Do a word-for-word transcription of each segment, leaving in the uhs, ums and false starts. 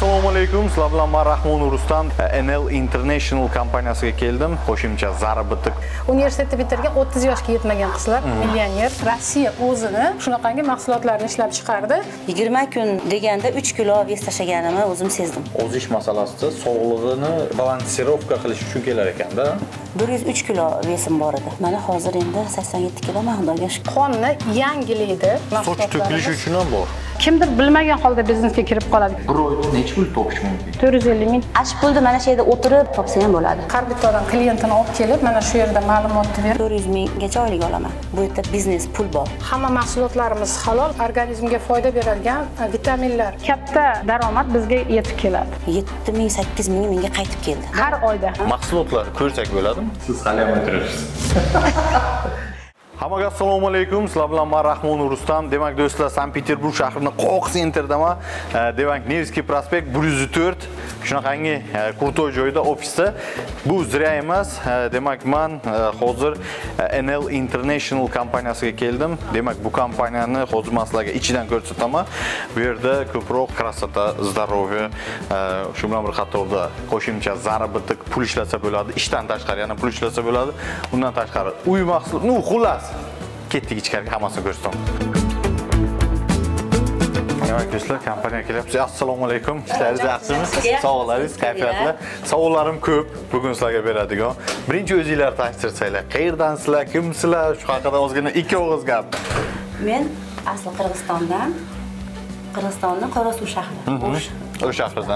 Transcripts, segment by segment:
Assalomu alaykum. Sizlar bilan men Rahmon Urustan N L International kompaniyasiga keldim. Qo'shimcha zarobatik. Universitetni bitirgan o'ttiz yoshga yetmagan qizlar, millioner. Rossiya o'zini shunaqangi mahsulotlarni ishlab chiqardi. yigirma kun deganda uch kilo vez tashlaganimni o'zim sezdim. Ozish masalasida sog'lig'ini balansirovka qilish uchun kelar ekanda. bir yuz uch kilo vezim bor edi. Mana hozir endi sakson yetti kilo Xudoga shukr. Qonni yangilaydi. Soch to'kilishi uchun ham bor. Kimdir bilmagan holda biznesga kirib qoladi. Bir oyda necha pul topish mumkin? to'rt yuz ellik ming. Ash pulni mana shu yerda o'tirib topsa ham bo'ladi. Har bitta odam klientini olib kelib, mana shu yerda ma'lumotni berib, to'rt yuz minggacha oylik olaman. Bu yerda biznes pul bor. hamma mahsulotlarimiz halol, organizmga foyda beradigan vitaminlar. Katta daromad bizga yetib keladi. yetti ming sakkiz ming menga qaytib keldi. Har oyda. Mahsulotlar ko'rsak bo'ladimi? Siz hali ham o'tirasiz. Hammaga assalomu alaykum. Sizlar bilan men Rahmon Urustan. Demak, do'stlar, Sankt-Peterburg shahrining qoq sentridaman. Demak, Nevskiy prospekt bir yuz to'rt. Shunaqangi qurtoy joyda ofisda. Bu zira emas. Demak, men hozir N L International kompaniyasiga keldim. Demak, bu kompaniyani hozir men sizlarga ichidan ko'rsataman. Bu yerda ko'proq krasota, здоровье, shu bilan bir qatorda qo'shimcha zarobatik pul ishlasa bo'ladi. Ishdan tashqari yana pul ishlasa bo'ladi. Undan tashqari uy mahsulot, nu xullas ketdik ichkariga hammasini ko'rsataman. Demak, do'stlar, kompaniyaga kelyapsiz. Assalomu alaykum. Ishlaringiz yaxshimi? Sog'laringiz, kayfiyatli. Savollarim ko'p. Bugun sizlarga beradigan. Birinchi o'zingizlarni tanishtirsanglar. Qayerdansizlar, kimsizlar? Shu haqida ozgina ikki og'iz gap. Men asli Qirg'izistondan, Qirg'izistonning Qorasuv shahri. O'sha shahridan.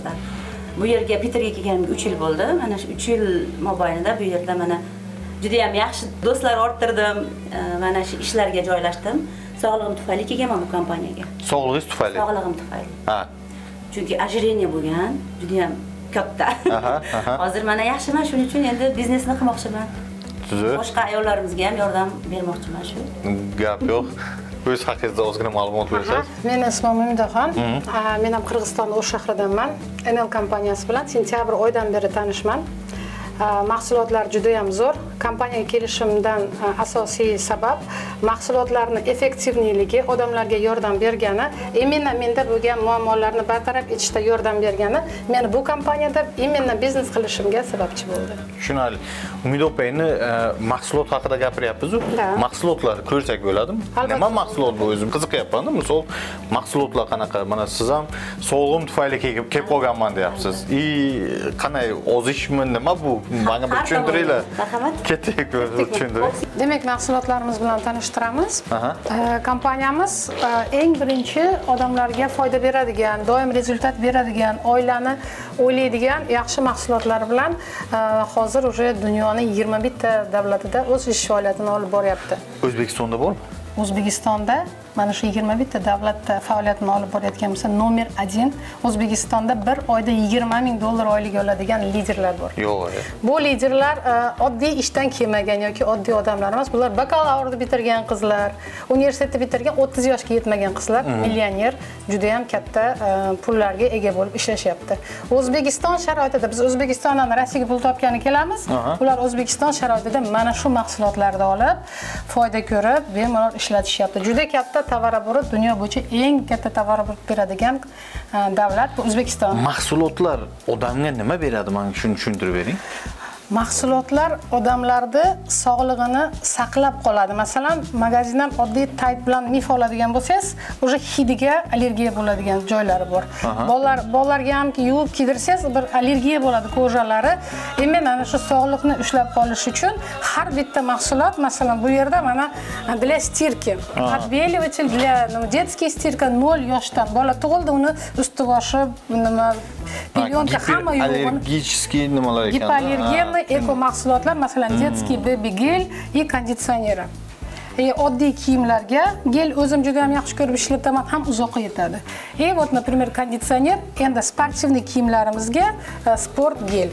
Bu yerga Peterga kelganimga uch yil bo'ldi. Mana shu uch yil mobaynida bu yerda mana juda ham yaxshi do'stlar orttirdim. Mana shu ishlarga joylashdim. Sog'lig'im tufayli kelganman bu kompaniyaga. Sog'lig'ingiz tufayli? Sog'lig'im tufayli. Ha. Chunki ojireniya bo'lgan, juda ham katta. Hozir mana yaxshiman, shuning uchun endi biznesni qilmoqchiman. Boshqa ayollarimizga ham yordam bermoqchiman shu. Gap yo'q. O'z haqingizda ozgina ma'lumot bersangiz. Men ismim Umidaxon. Men ham Qirg'izistonning O'sh shahridanman. N L kompaniyasi bilan sentyabr oyidan beri tanishman. Mahsulotlar juda ham zo'r. Kompaniyaga kelishimdan asosiy sabab mahsulotlarning effektivligi, odamlarga yordam bergani, imенно menda bo'lgan muammolarni bartaraf etishda yordam bergani meni bu kompaniyada imенно biznes qilishimga sababchi bo'ldi. Tushunarli. Umid opayni mahsulot haqida gapiryapsiz-ku. Mahsulotlar ko'rsak bo'ladimi? Nima mahsulot bu o'zim qiziqyapman-da. Misol, mahsulotlar qanaqa? Mana siz ham sog'lig'im tufayli kelib qolganman deyapsiz. I qanday ozishmi, nima bu? Menga bir tushuntiringlar. Marhamat. Ketdik, tushuntiring. Demak, mahsulotlarimiz bilan tanishtiramiz. Kompaniyamiz eng birinchi odamlarga foyda beradigan, doim rezultat beradigan, oilani o'ylaydigan yaxshi mahsulotlar bilan hozir уже dunyoning yigirma bitta davlatida o'z ish faoliyatini olib boryapti. O'zbekistonda bormi? O'zbekistonda mana shu yigirma bitta davlatda faoliyatini olib borayotgan bo'lsa, nomer один O'zbekistonda bir oyda yigirma ming dollar oylik oladigan liderlar bor. Yo'q. Bu liderlar oddiy ishdan kelmagan yoki oddiy odamlar emas. Bular bakalavrni bitirgan qizlar, universitetni bitirgan o'ttiz yoshga yetmagan qizlar, millioner, juda ham katta pullarga ega bo'lib ishlashyapti. O'zbekiston sharoitida biz O'zbekistondan Rossiyaga pul topgani kelamiz. Ular O'zbekiston sharoitida mana shu mahsulotlarni olib, foyda ko'rib, bemalol ishlatishyapti. Juda katta tovaroborot, dunyo bo'yicha eng katta tovaroborot beradigan davlat bu O'zbekiston. Mahsulotlar odamga nima beradi? Menga shuni tushuntirib bering. Mahsulotlar odamlarni sog'lig'ini saqlab qoladi. Masalan, magazindan oddiy tayt bilan mif oladigan bo'lsangiz, o'sha hidiga allergiya bo'ladigan joylari bor. Bolalar bolalarga ham yuvib kiydirsangiz, bir allergiya bo'ladi ko'zalari. Endi mana shu sog'liqni ushlab qolish uchun har bitta mahsulot, masalan, bu yerda mana для стирки, отбеливатель для детский стирка nol yoshdan. Bola tug'ildi, uni usti boshi nima pelyonka hamma yuvib. Allergический nimalar ekan? Gipoallergenli eko mahsulotlar, masalan, детский baby gel и кондиционеры. E, oddiy kiyimlarga gel o'zim juda ham yaxshi ko'rib ishlataman, ham uzoqqa yetadi. E, вот, например, konditsioner, endi sportivniy kiyimlarimizga sport gel.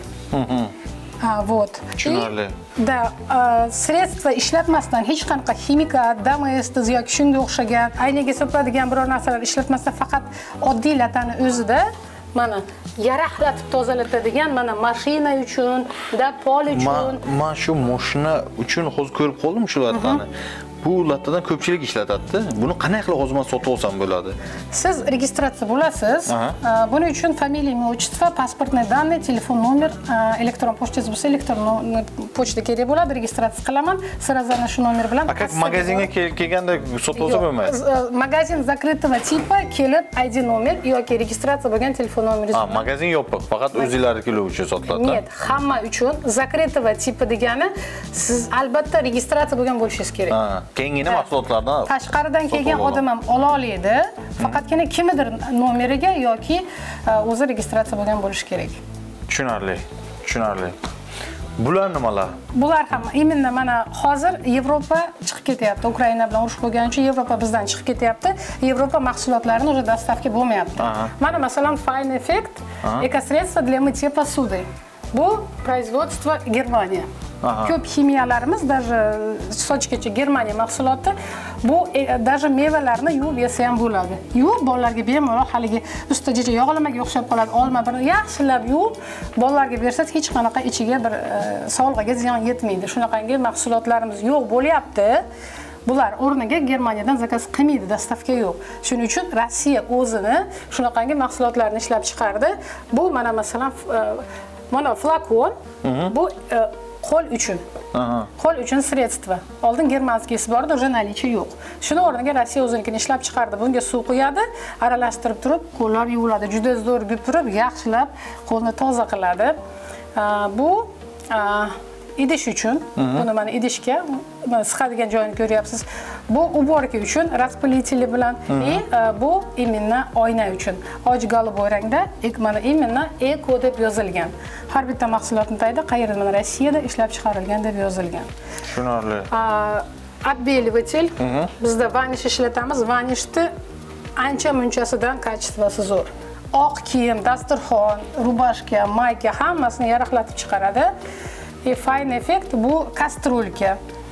Ha, вот. Tushunarli. Da, sredstva ishlatmasdan hech qanaqa ximikat, domestos yoki shunga o'xshagan aynaga sepadigan biror narsalar ishlatmasdan faqat oddiy latani o'zida mana yaraqlatib tozalatadigan, mana mashina uchun, da pol uchun. Men shu mashina uchun hozir ko'rib qoldim shu latani. bu lattadan ko'pchilik ishlatadi. Buni qanday qilib o'zim sotib olsam bo'ladi? Siz registratsiya bo'lasiz. Buning uchun familiya, imя, отчество, pasportный данные, telefon nomer, elektron pochtangiz bo'lsa, elektron pochta kerak bo'ladi. Registratsiya qilaman. Сразу ana shu nomer bilan. Aka magazinga kelganda sotib olsa bo'lmaydi. Magazin закрытого типа kelib I D nomer yoki registratsiya bo'lgan telefon nomeringiz. Ha, magazin yopiq, faqat o'zingizlarniki uchun sotiladi. Нет, hamma uchun закрытого типа degani siz albatta registratsiya bo'lgan bo'lishingiz kerak. Ha, keyingi mahsulotlardan tashqaridan kelgan odam ham ola oladi. Faqatgina kimnidir nomeriga yoki o'zi registratsiya bo'lgan bo'lishi kerak. Tushunarli, tushunarli. Bular nimalar? Bular ham именно mana hozir Yevropa chiqib ketyapti. Ukraina bilan urush bo'lgani uchun Yevropa bizdan chiqib ketyapti. Yevropa mahsulotlarini уже доставка bo'lmayapti. Mana masalan Fine Effect экосредство для мытья посуды. Bu производство Germaniya. Ko'p ximiyalarimiz даже sochgacha Germaniya mahsuloti. Bu e, даже mevalarni yuvib yesa ham bo'ladi. Yuvib bolalarga bemalol haligi ustigacha yog'lamaga o'xshab qoladi. Olma bir yaxshilab yuvib bolalarga bersangiz hech qanaqa ichiga bir e, sog'lig'iga ziyon yetmaydi. Shunaqangi mahsulotlarimiz yo'q bo'lyapti. Bular o'rniga Germaniyadan zakaz qilmaydi, dastavka yo'q. Shuning uchun Rossiya o'zini shunaqangi mahsulotlarni ishlab chiqardi. Bu mana masalan mana flakon, bu e, qo'l uchun. Qo'l uchun sredstva. Oldin germanskisi bor edi, уже наличие yo'q. Shuni o'rniga Rossiya o'zinikini ishlab chiqardi. Bunga suv quyadi, aralashtirib turib, qo'llar yuviladi. Juda zo'r gupirib, yaxshilab qo'lni toza qiladi. Bu idish uchun, buni mana idishga siqadigan joyini ko'ryapsiz. Bu уборка uchun распылители bilan, и bu именно oyna uchun. Och голубой rangda, mana именно eko deb yozilgan. Har bitta mahsulotning tagida qayerda mana Rossiyada ishlab chiqarilgan deb yozilgan. Tushunarli. Отбеливатель. Bizda vanish ishlatamiz. Vanishni ancha munchasidan kачествоsi zo'r. Oq kiyim, dasturxon, rubashka, mayka hammasini yaraqlatib chiqaradi. И Fine Effect bu kastrolka.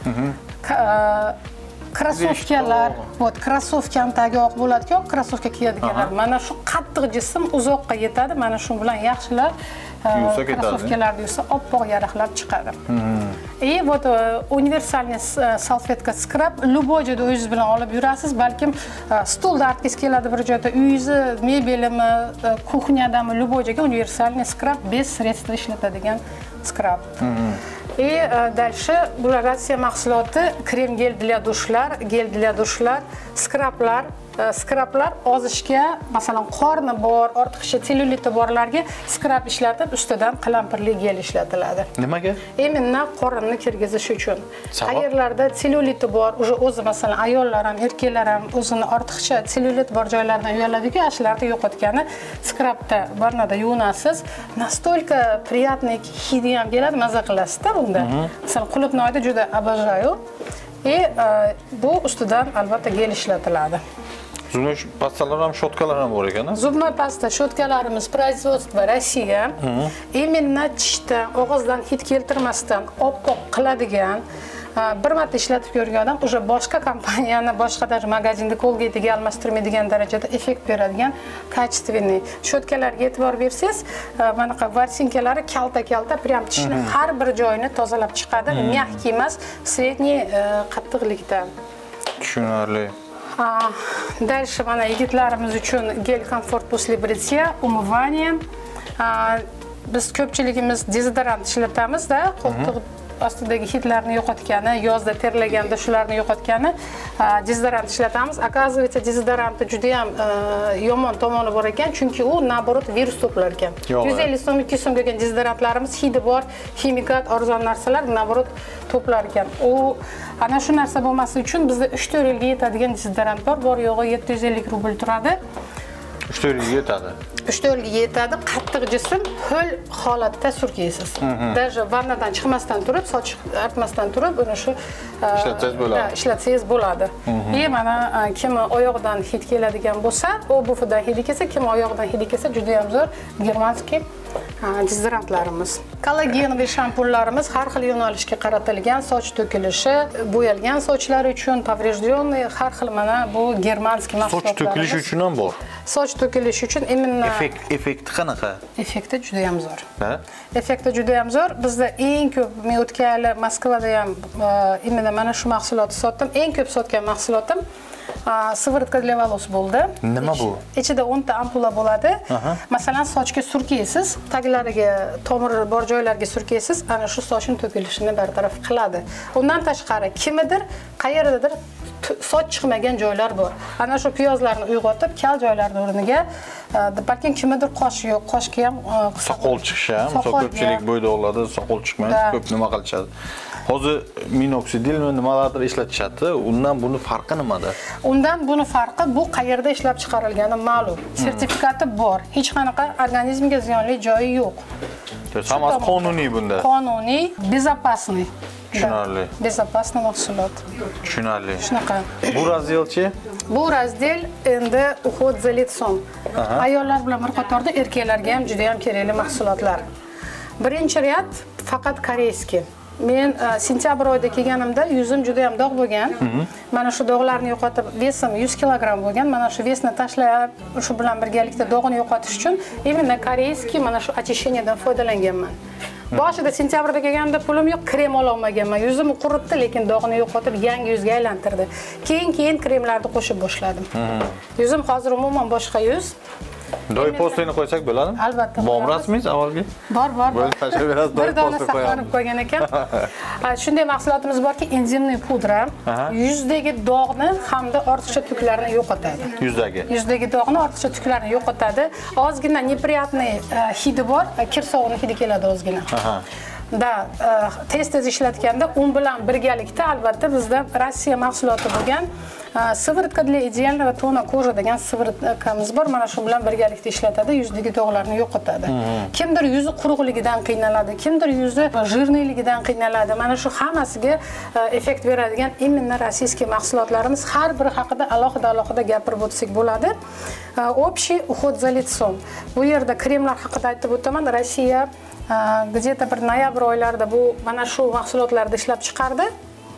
Krossovkalar, вот krossovkam tagi oq bo'ladi-ku, krossovka kiyadiganlar. Mana shu qattiq jism uzoqqa yetadi. Mana shu bilan yaxshilab krossovkalarni yuvsa oppoq yaraqlab chiqadi. И вот универсальный салфетка skrab любой joyda o'zingiz bilan olib yurasiz. Balkim stulda artkiz keladi bir joyda, uyingizni mebelimi, kuxnyadami любой joyga универсальный skrab без средств ishlatadigan skrab. И дальше bular Rossiya mahsuloti, krem gel для dushlar, gel для dushlar, skrablar, skrablar ozishga, masalan qorni bor, ortiqcha seluliti borlarga skrab ishlatib, ustidan qalampirli gel ishlatiladi. Nimaga? Именно qorinni kirgizish uchun. Qayerlarda seluliti bor, уже o'zi masalan ayollar ham, erkaklar ham o'zini ortiqcha selulit bor joylardan uyaladi-ku, ashlarni yo'qotgani skrabda barnada yuvinasiz. Настолько приятный hidi ham keladi, maza qilasizda bunda. Masalan, qulupnoyni juda обожаю. И bu ustidan albatta gel ishlatiladi. Zubnoy pastalar ham, shotkalar ham bor ekan. Zubnoy pasta, shotkalarimiz производство Rossiya. Именно tishda og'izdan hid keltirmasdan oppoq qiladigan, bir marta ishlatib ko'rgan odam уже boshqa kompaniyani, boshqa даже magazinda Colgate'ga almashtirmaydigan darajada effekt beradigan качественный shotkalarga e'tibor bersangiz, mana bu varsinkalari kalta-kalta, prям tishni har bir joyini tozalab chiqadi. Mягкий emas, средний qattiqlikda. Tushunarli. Дальше mana yigitlarimiz uchun gel komfort после бритья, умывание. Biz ko'pchiligimiz dezodorant ishlatamiz-da, qo'ltiq ostidagi hidlarni yo'qotgani, yozda terlaganda shularni yo'qotgani dezodorant ishlatamiz. Оказывается, dezodorantda juda ham yomon tomoni bor ekan, chunki u наоборот virus to'plar ekan. yuz ellik so'm, ikki yuz so'm bo'lgan dezodorantlarimiz hidi bor, ximikat, arzon narsalar наоборот to'plar ekan. U ana shu narsa bo'lmasligi uchun bizda uch to'rt yilga yetadigan dezodorant bor, bor yo'g'i yetti yuz ellik rubl turadi. uch to'rt yilga yetadi. uch to'rt yilga yetadi, qattiq jism, ho'l holatda surkaysiz. Даже vannadan chiqmasdan turib, soch artmasdan turib, uni shu ishlatsangiz bo'ladi. Ishlatsangiz bo'ladi. И mana kim oyog'idan hid keladigan bo'lsa, u bufidan hidi kelsa, kim oyog'idan hidi kelsa, juda ham zo'r germanskiy dezodorantlarimiz. Kollagen va shampunlarimiz har xil yo'nalishga qaratilgan, soch to'kilishi, bo'yalgan sochlar uchun, поврежденный har xil mana bu germanskiy mahsulotlar. Soch to'kilishi uchun ham bor. Soch to'kilishi uchun imенно Effekt, effekti qanaqa? effekti juda ham zo'r. Ha? Effekti juda ham zo'r. Bizda eng ko'p men o'tgan yili Moskvada ham imенно mana shu mahsulotni sotdim. Eng ko'p sotgan mahsulotim siviritka для волос bo'ldi. Nima bu? Ichida o'n ta ampula bo'ladi. Masalan, sochga surkaysiz, taglariga, tomiri bor joylarga surkaysiz, ana shu sochning to'kilishini bartaraf qiladi. Undan tashqari kimnidir qayerdadir soch chiqmagan joylar bor. Ana shu piyozlarni uyg'otib, kal joylarning o'rniga balki kimnidir qosh yo'q, qoshga ham soqol chiqishi ham, ko'pchilik bo'ydoqlarda soqol chiqmaydi, ko'p nima qilishadi. Hozir minoksidil nimalardir ishlatishadi. Undan buni farqi nimada? Undan buni farqi bu qayerda ishlab chiqarilgani ma'lum. Sertifikati bor. Hech qanaqa organizmga ziyonli joyi yo'q. Hammasi qonuniy bunda. Qonuniy, безопасный. Tushunarli. Безопасный mahsulot. Tushunarli. Shunaqa. Bu razdelchi? Bu razdel endi уход за лицом. Ayollar bilan bir qatorda erkaklarga ham juda ham kerakli mahsulotlar. Birinchi rad faqat koreyskiy. Men sentyabr oyida kelganimda yuzim juda ham dog' bo'lgan. Mana shu dog'larni yo'qotib, vesim yuz kilogramm bo'lgan. Mana shu vesni tashlab, shu bilan birgalikda dog'ni yo'qotish uchun именно koreyskiy mana shu очищениyadan foydalanganman. Boshida sentyabrda kelganimda pulim yo'q, krem ola olmaganman. Yuzim quribdi, lekin dog'ni yo'qotib, yangi yuzga aylantirdi. Keyin-keyin kremlarni qo'shib boshladim. Yuzim hozir umuman boshqa yuz. Doy postini qo'ysak bo'ladimi? Albatta. Bormi rasmingiz avvalgi? Bor, bor. Bo'lib tashlab berasiz, doy posti qo'yamiz. Qo'ygan ekan. Shunday mahsulotimiz borki, enzimli pudra yuzdagi dog'ni hamda ortiqcha tuklarni yo'qotadi. Yuzdagi. Yuzdagi dog'ni, ortiqcha tuklarni yo'qotadi. Ozgina неприятный hidi bor, kir sovuni hidi keladi ozgina. Da tez-tez ishlatganda un bilan birgalikda albatta bizda Rossiya mahsuloti bo'lgan siviritka для идеального тона кожи degan siviritkamiz bor. Mana shu bilan birgalikda ishlatadi, yuzdagi dog'larni yo'qotadi. Kimdir yuzi quruqligidan qiynaladi, kimdir yuzi jирнiyligidan qiynaladi. Mana shu hammasiga effekt beradigan именно rossiyskiy mahsulotlarimiz har biri haqida alohida-alohida gapirib o'tsak bo'ladi. Общий уход за лицом. Bu yerda kremlar haqida aytib o'taman. Rossiya где-то bir noyabr oylarida bu mana shu mahsulotlarni ishlab chiqardi.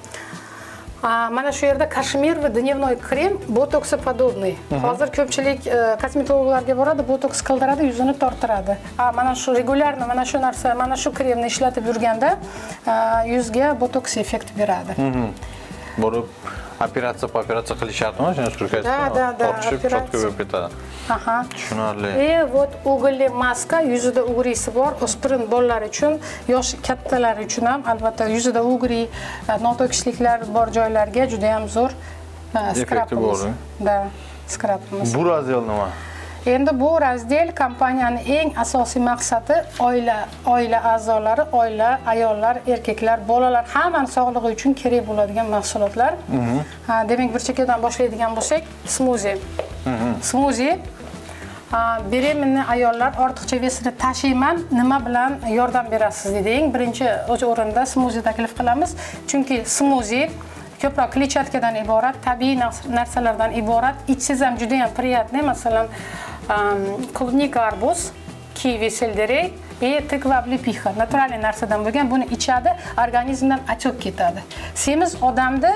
Mana shu yerda kashmir va dnevnoy krem botoksopodobniy. Hozir ko'pchilik kosmetologlarga boradi, botoks qildiradi, yuzini tortiradi. Mana shu regularno, mana shu narsa, mana shu kremni ishlatib yurganda yuzga botoks effekt beradi. Borib operatsiya operatsiya qilishyaptimi? Shuni surkaysiz. Da, da, da. Tortishib cho'tka bo'lib ketadi. Aha. Tushunarli. E, вот o'g'illi maska, yuzida o'g'risi bor, o'spirin bolalar uchun, yosh kattalar uchun ham, albatta yuzida o'g'ri, noto'kisliklar bor joylarga juda ham zo'r skrabimiz. Da, skrabimiz. Bu razdel nima? Endi bu razdel kompaniyaning eng asosiy maqsadi oila, oila a'zolari, oila, ayollar, erkaklar, bolalar hammaning sog'lig'i uchun kerak bo'ladigan mahsulotlar. Ha, demak bir chekkadan boshlaydigan bo'lsak, smuzi. Smuzi beremenni ayollar ortiqcha vesini tashiyman, nima bilan yordam berasiz deding. Birinchi o'rinda smuzi taklif qilamiz. Chunki smuzi ko'proq kletchatkadan iborat, tabiiy narsalardan iborat. Ichsiz ham juda ham приятный, masalan, klubnika arbuz, kivi, selderey va tikva oblipixa naturaliy narsadan bo'lgan. Buni ichadi, organizmdan achib ketadi. Semiz odamda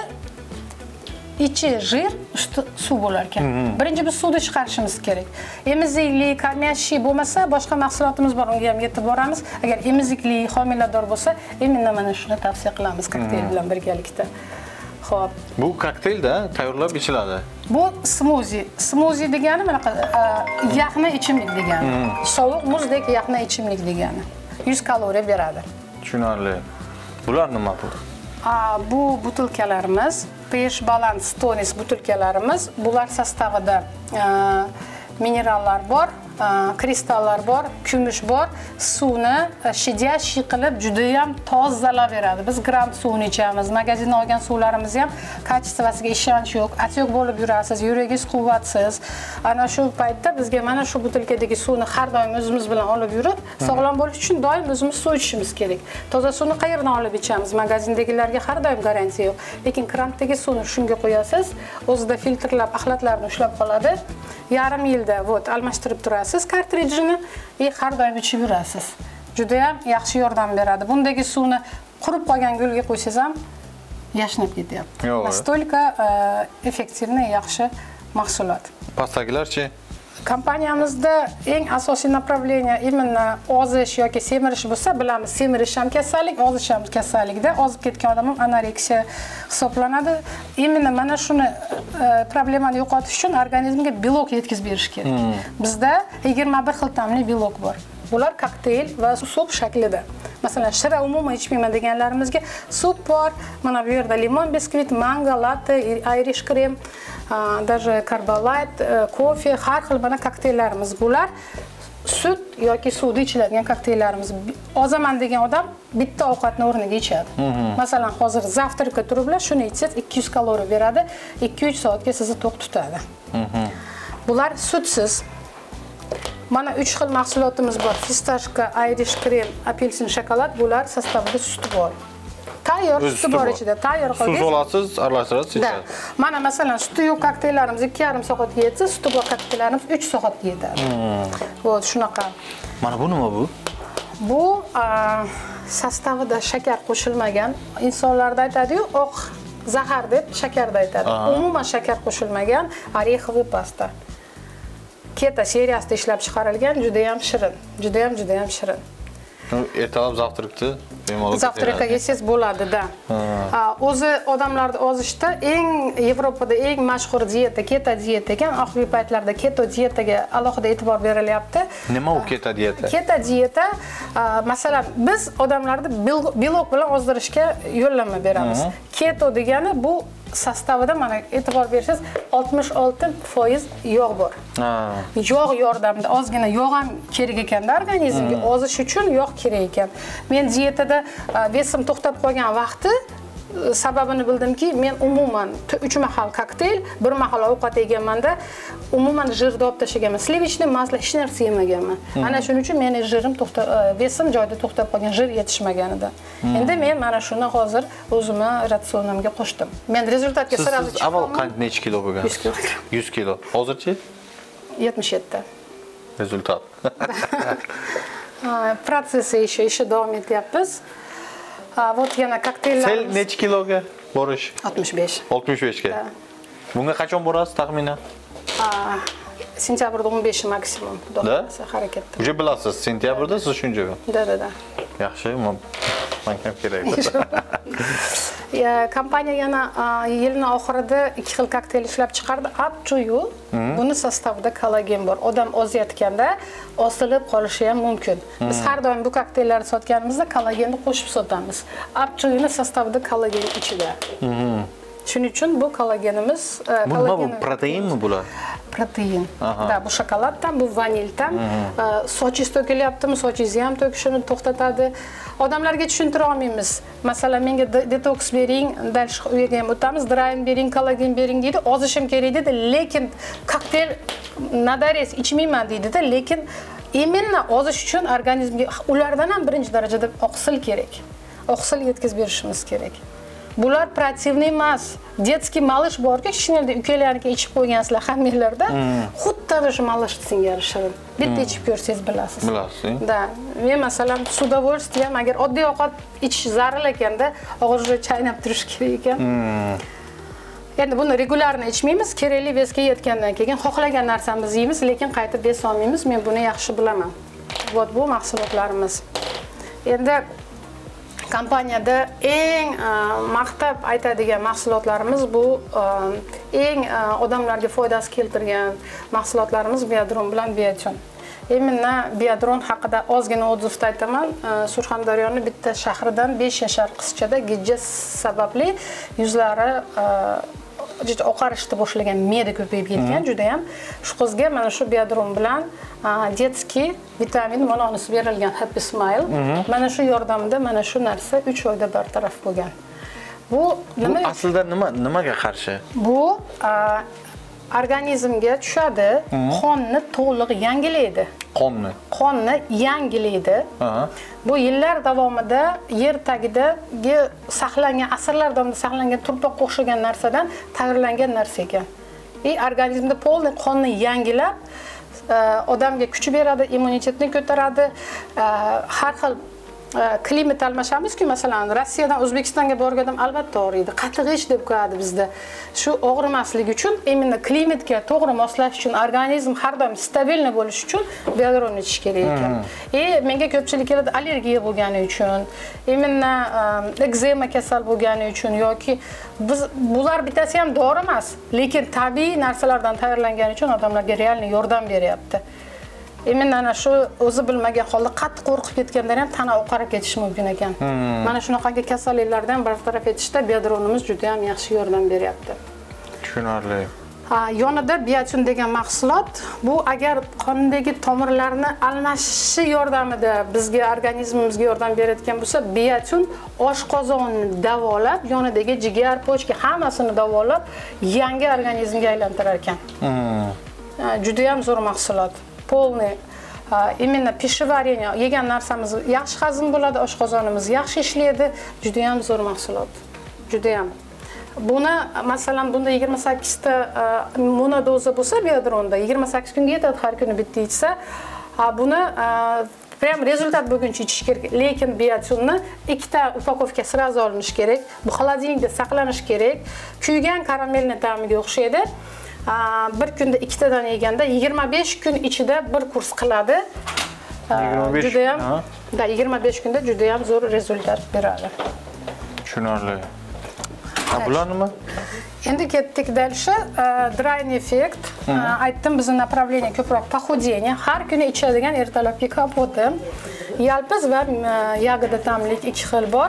ichi jir, usti suv bo'lar ekan. Birinchi biz suvni chiqarishimiz kerak. Emizikli, kamyashi bo'lmasa, boshqa mahsulotimiz bor, unga ham yetib boramiz. Agar emizikli, homilador bo'lsa, imенно mana shuni tavsiya qilamiz kokteyl bilan birgalikda. Xo'p. Bu kokteylda tayyorlab ichiladi. Bu smuzi. Smuzi degani mana yaxna ichimlik degani. Sovuq muzdek yaxna ichimlik degani. yuz kaloriya beradi. Tushunarli. Bular nima bu? Bu butilkalarimiz, pH balans tonis butilkalarimiz. Bular sostavida minerallar bor, kristallar bor, kumush bor. Suvni shidyashiy qilib juda ham tozalab beradi. Biz gram suvni ichamiz. Magazindan olgan suvlarimiz ham kачествосiga ishonch yo'q. Atyoq bo'lib yurasiz, yuragingiz quvvatsiz. Ana shu paytda bizga mana shu butilkadagi suvni har doim o'zimiz bilan olib yurib, sog'lom bo'lish uchun doim o'zimiz suv ichishimiz kerak. Toza suvni qayerdan olib ichamiz? Magazindagilarga har doim garantiya yo'q. Lekin krandagi suvni shunga qo'yasiz, o'zida filtrlab, axlatlarni ushlab qoladi. Yarim yilda vot almashtirib turasiz. olasiz kartrijini va har doim ichib yurasiz. Juda ham yaxshi yordam beradi. Bundagi suvni qurib qolgan gulga qo'ysangiz ham yashnab ketyapti. Настолько effektivniy yaxshi mahsulot. Pastdagilarchi? Kompaniyamizda eng asosiy направление именно ozish yoki semirish bo'lsa, bilamiz, semirish ham kasallik, ozish ham kasallikda. Ozib ketgan odam ham anoreksiya hisoblanadi. Именно mana shuni problemani yo'qotish uchun organizmga belok yetkazib berish kerak. Bizda yigirma bir xil ta'mli belok bor. Bular kokteyl va sup shaklida. Masalan, shira umuman ichmayman deganlarimizga sup bor. Mana bu yerda limon biskvit, mango, latte, irish krem, даже karbolayt, kofe, har xil mana kokteyllarimiz bular. Sut yoki suvda ichiladigan kokteyllarimiz. Ozaman degan odam bitta ovqatni o'rniga ichadi. Masalan, hozir zavtrakka turiblar, shuni ichsangiz ikki yuz kaloriya beradi, ikki uch soatga sizni to'q tutadi. Bular sutsiz. Mana uch xil mahsulotimiz bor. Fistashka, irish krem, apelsin shokolad, bular sostavida suti bor. Tayyor suti bor ichida, tayyor qilgan. Suv solasiz, aralashtirasiz, ichasiz. Mana masalan, suti yo'q kokteyllarimiz ikki yarim soatga yetsa, suti bor kokteyllarimiz uch soatga yetadi. Bo'ldi, shunaqa. Mana bu nima bu? Bu sostavida shakar qo'shilmagan. Insonlarda aytadi-yu, oq zahar deb shakarda aytadi. Umuman shakar qo'shilmagan orexoviy pasta. Keta seriyasida ishlab chiqarilgan, juda ham shirin. Juda ham, juda ham shirin. Ertalab zavtrakni bemalol zavtrakka yesangiz bo'ladi-da. O'zi odamlarda ozishda eng Yevropada eng mashhur diyeta keto diyeta ekan. Oxirgi paytlarda keto diyetaga alohida e'tibor berilyapti. Nima u keto diyeta? Keto diyeta, masalan, biz odamlarni belok bilan ozdirishga yo'llanma beramiz. Keto degani bu sostavida mana e'tibor bersangiz oltmish olti foiz yog' bor. Yog' yordamida ozgina yog' ham kerak ekanda organizmga, ozish uchun yog' kerak ekan. Men diyetada vesim to'xtab qolgan vaqti sababini bildimki, men umuman uch mahal kokteyl, bir mahal ovqat yeganmanda umuman jirni olib tashlaganman. Slivichni masla hech narsa yemaganman. Ana shuning uchun meni jirim to'xtab, vesim joyida to'xtab qolgan, jir yetishmaganida. Endi men mana shuni hozir o'zimni ratsionimga qo'shdim. Men rezultatga sirasi chiqdim. Siz avval qancha necha kilo bo'lgansiz? yuz kilogramm. yuz kilo. Hozirchi? yetmish yetti. Rezultat. Protsessi еще еще davom etyapmiz. Вот yana kokteyllar. Sel necha kiloga borish? oltmish besh. oltmish besh ga. Bunga qachon borasiz taxminan? Sentyabrda o'n beshi maksimum. Xudo xolasa harakatda. Uje bilasiz, sentyabrda siz shuncha. Da, da, da. Yaxshi, men ham kerak. Ya, kompaniya yana yilning oxirida ikki xil kokteyl ishlab chiqardi. Apchuyu, buni sostavida kollagen bor. Odam ozayotganda osilib qolishi ham mumkin. Biz har doim bu kokteyllarni sotganimizda kollagenni qo'shib sotamiz. Apchuyuni sostavida kollagen ichida. Shuning uchun bu kollagenimiz, kollagen proteinmi bular? Protein. Da, bu shokoladdan, bu vanildan. Sochingiz to'kilyaptimi, sochingizni ham to'kishini to'xtatadi. Odamlarga tushuntira olmaymiz. Masalan, menga detoks bering, dальше uyga ham o'tamiz, drain bering, kollagen bering deydi. Ozishim kerak dedi, lekin kokteyl nadares ichmayman deydi-da, lekin именно ozish uchun organizmga ulardan ham birinchi darajada oqsil kerak. Oqsil yetkazib berishimiz kerak. Bular protivniy emas. Детский malış borki, kichkinada ukalarniki ichib qo'ygansizlar hammanglarda, xuddi o'sha malış singari shirin. Bitta ichib ko'rsangiz bilasiz. Bilasiz. Da, men masalan, с удовольствием, agar oddiy ovqat ichish zarur ekanda, og'izda chaynab turish kerak ekan. Endi buni regularni ichmaymiz, kerakli vesga yetgandan keyin xohlagan narsamizni yeymiz, lekin qaytib bes olmaymiz. Men buni yaxshi bilaman. Вот bu mahsulotlarimiz. Endi kompaniyada eng maqtab aytadigan mahsulotlarimiz bu eng odamlarga foydasi keltirgan mahsulotlarimiz Biodron bilan Biotin. Именно Biodron haqida ozgina o'zimda aytaman. Surxondaryoning bitta shahridan besh yashar qizchada gijja sababli yuzlari juda oqarishni boshlagan, me'da ko'payib ketgan juda ham. Shu qizga mana shu Biodron bilan детский vitamin mononisi berilgan Happy Smile. Mana shu yordamida mana shu narsa uch oyda bartaraf bo'lgan. Bu nima? Bu aslida nima nimaga qarshi? Bu organizmga tushadi, qonni to'liq yangilaydi. Qonni. Qonni yangilaydi. Bu yillar davomida yer tagidagi saqlangan, asrlar davomida saqlangan turpoqqa o'xshagan narsadan tayyorlangan narsa ekan. И organizmda полный qonni yangilab, odamga kuch beradi, immunitetni ko'taradi. Har xil klimat almashamiz-ku, masalan, Rossiyadan O'zbekistonga borgandim, albatta og'riydi. Qattiq deb qo'yadi bizda. Shu og'rimasligi uchun, imенно klimatga to'g'ri moslash uchun, organizm har doim stabilni bo'lishi uchun biodronni ichish kerak ekan. E, menga ko'pchilik keladi allergiya bo'lgani uchun, imенно ekzema kasal bo'lgani uchun yoki biz bular bittasi ham dori emas, lekin tabiiy narsalardan tayyorlangani uchun odamlarga realniy yordam beryapti. Emin ana shu o'zi bilmagan holda qattiq qo'rqib ketganda ham tana oqarib ketishi mumkin ekan. Mana shunaqangi kasalliklardan bartaraf etishda biodronimiz juda ham yaxshi yordam beryapti. Tushunarli. Ha, yonida biotin degan mahsulot, bu agar qondagi tomirlarni almashishi yordamida bizga organizmimizga yordam berayotgan bo'lsa, biotin oshqozonni davolab, yonidagi jigar, pochka hammasini davolab, yangi organizmga aylantirar ekan. Juda ham zo'r mahsulot. Полный, именно пищеварение, yegan narsamiz yaxshi hazm bo'ladi, oshqozonimiz yaxshi ishlaydi, juda ham zo'r mahsulot. Juda ham. Buni masalan bunda yigirma sakkiz ta monodoza bo'lsa, biodronda yigirma sakkiz kunga yetadi, har kuni bitta ichsa. Buni prям rezultat bo'lguncha ichish kerak. Lekin biotinni ikkita upakovka sразу olinish kerak. Bu xolodilnikda saqlanish kerak. Kuygan karamelni ta'miga o'xshaydi. Bir kunda ikkitadan yeganda yigirma besh kun ichida bir kurs qiladi. yigirma besh juda ham, da yigirma besh kunda juda ham zo'r rezultat beradi. Tushunarli. Bular nima? Endi ketdik dальше. Drying effect. Aytdim, bizning направление ko'proq похудение. Har kuni ichadigan ertalabki kompotim, yalpiz va yagoda ta'mlik ikki xil bor.